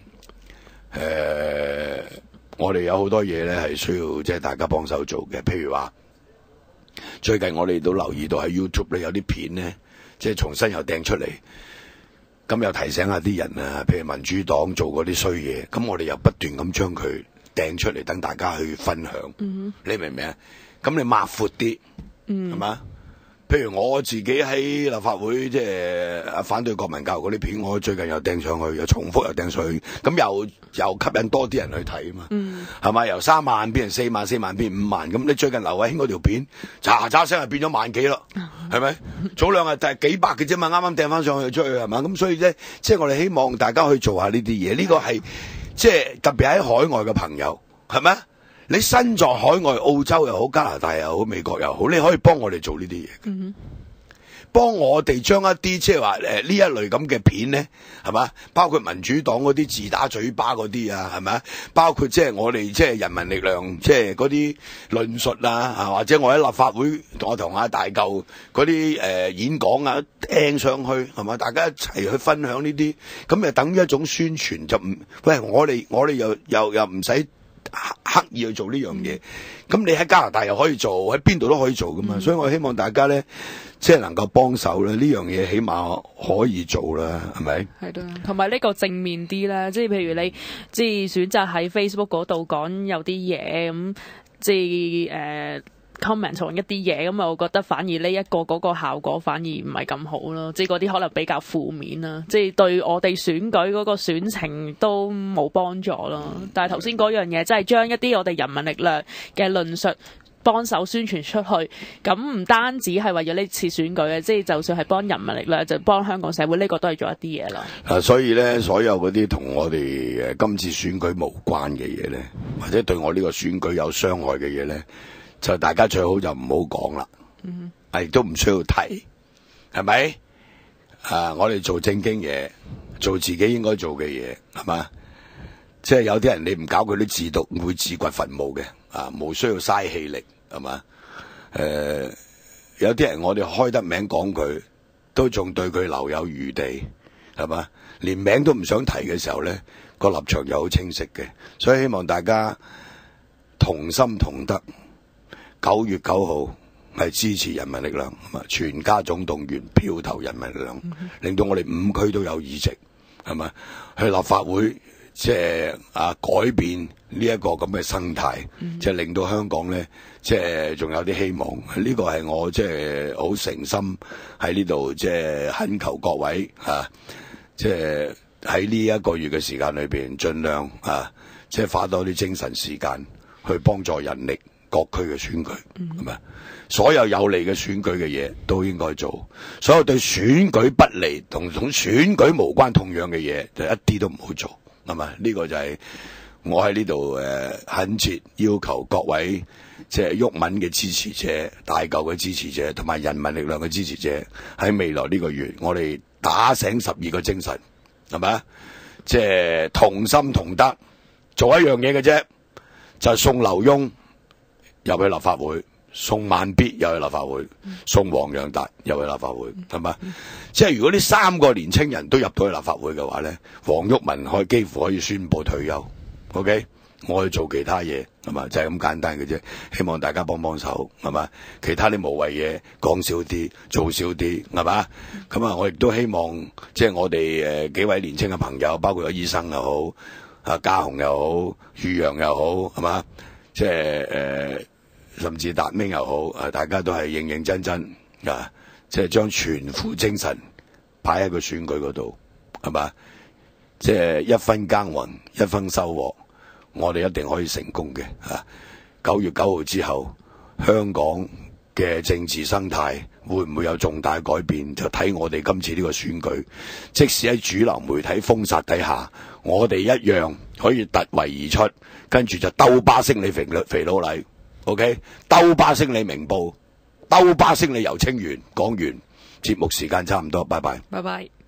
呃，我哋有好多嘢咧係需要即係大家幫手做嘅，譬如話最近我哋都留意到喺 YouTube 咧有啲片咧，即係重新又掟出嚟。咁又提醒下啲人啊，譬如民主黨做嗰啲衰嘢，咁我哋又不斷咁將佢掟出嚟，等大家去分享。嗯、你明唔明啊？咁你抹闊啲，係嘛、嗯？譬如我自己喺立法會即係反對國民教育嗰啲片，我最近又掟上去，又重複又掟上去，咁又又吸引多啲人去睇啊嘛。係嘛、嗯？由三萬變成四萬，四萬變五萬，咁你最近劉慧卿嗰條片，喳喳聲係變咗萬幾咯，係咪？早兩日就係幾百嘅啫嘛，啱啱掟翻上去出去係嘛？咁所以咧，即係我哋希望大家去做下呢啲嘢，呢、這個係即係特別喺海外嘅朋友，係咪？你身在海外，澳洲又好，加拿大又好，美國又好，你可以幫我哋做呢啲嘢，嗯、幫我哋將一啲即係話誒呢一類咁嘅片咧，係嘛？包括民主黨嗰啲自打嘴巴嗰啲啊，係咪？包括即係我哋即係人民力量即係嗰啲論述啊，啊或者我喺立法會我同阿大舊嗰啲誒演講啊掟上去，係嘛？大家一齊去分享呢啲，咁就等於一種宣傳，就唔喂我哋我哋又又又唔使刻意去做呢樣嘢，咁你喺加拿大又可以做，喺邊度都可以做噶嘛，嗯、所以我希望大家咧，即係能夠幫手啦，呢樣嘢起碼可以做啦，係咪？係咯， 同埋呢個正面啲啦，即係譬如你即係選擇喺 Facebook 嗰度講有啲嘢咁，即係誒。呃comment 同一啲嘢咁啊，我覺得反而呢一個嗰個效果反而唔係咁好咯，即係嗰啲可能比較負面啦，即係對我哋選舉嗰個選情都冇幫助咯。但係頭先嗰樣嘢，即係將一啲我哋人民力量嘅論述幫手宣傳出去，咁唔單止係為咗呢次選舉嘅，即係就算係幫人民力量，就幫香港社會，呢個都係做一啲嘢啦。 啊，所以咧，所有嗰啲同我哋誒今次選舉無關嘅嘢咧，或者對我呢個選舉有傷害嘅嘢咧，就大家最好就唔好講啦，嗯，亦都唔需要提，係咪？啊，我哋做正經嘢，做自己應該做嘅嘢，係嘛？即係有啲人你唔搞佢啲自毒，會自掘墳墓嘅，啊，冇需要嘥氣力，係嘛？誒、呃，有啲人我哋開得名講佢，都仲對佢留有餘地，係嘛？連名都唔想提嘅時候咧，個立場就好清晰嘅，所以希望大家同心同德。九月九號係支持人民力量，全家總動員票投人民力量，嗯、令到我哋五區都有議席，係咪？去立法會即係啊改變呢一個咁嘅生態，即係、嗯、令到香港咧，即係仲有啲希望。呢、這個係我即係好誠心喺呢度即係懇求各位啊，即係喺呢一個月嘅時間裏邊，盡量啊，即係花多啲精神時間去幫助人力。各區嘅選舉，係咪、嗯？所有有利嘅選舉嘅嘢都應該做，所有對選舉不利同同選舉無關痛癢嘅嘢，就一啲都唔好做，係咪？呢、這個就係我喺呢度誒懇切要求各位，即係毓民嘅支持者、大舊嘅支持者同埋人民力量嘅支持者，喺未來呢個月，我哋打醒十二個精神，係咪？即係同心同德，做一樣嘢嘅啫，就係、是、送劉墉入去立法會，送慢必入去立法會，嗯、送黃洋達入去立法會，係嘛？嗯、即係如果呢三個年青人都入到去立法會嘅話咧，黃毓民可以幾乎可以宣布退休。OK， 我去做其他嘢，係嘛？就係、是、咁簡單嘅啫。希望大家幫幫手，係嘛？其他啲無謂嘢講少啲，做少啲，係嘛？咁啊、嗯，我亦都希望即係我哋誒、呃、幾位年青嘅朋友，包括咗醫生又好，啊家雄又好，宇陽又好，係嘛？即係誒。呃甚至達明又好，啊，大家都係認認真真啊，即係將全副精神擺喺個選舉嗰度，係嘛？即係一分耕耘一分收穫，我哋一定可以成功嘅啊！九月九號之後，香港嘅政治生態會唔會有重大改變？就睇我哋今次呢個選舉。即使喺主流媒體封殺底下，我哋一樣可以突圍而出，跟住就兜巴星你肥肥佬黎。OK， 兜巴星你明報，兜巴星你游清源。講完節目時間差唔多，拜拜。 拜拜。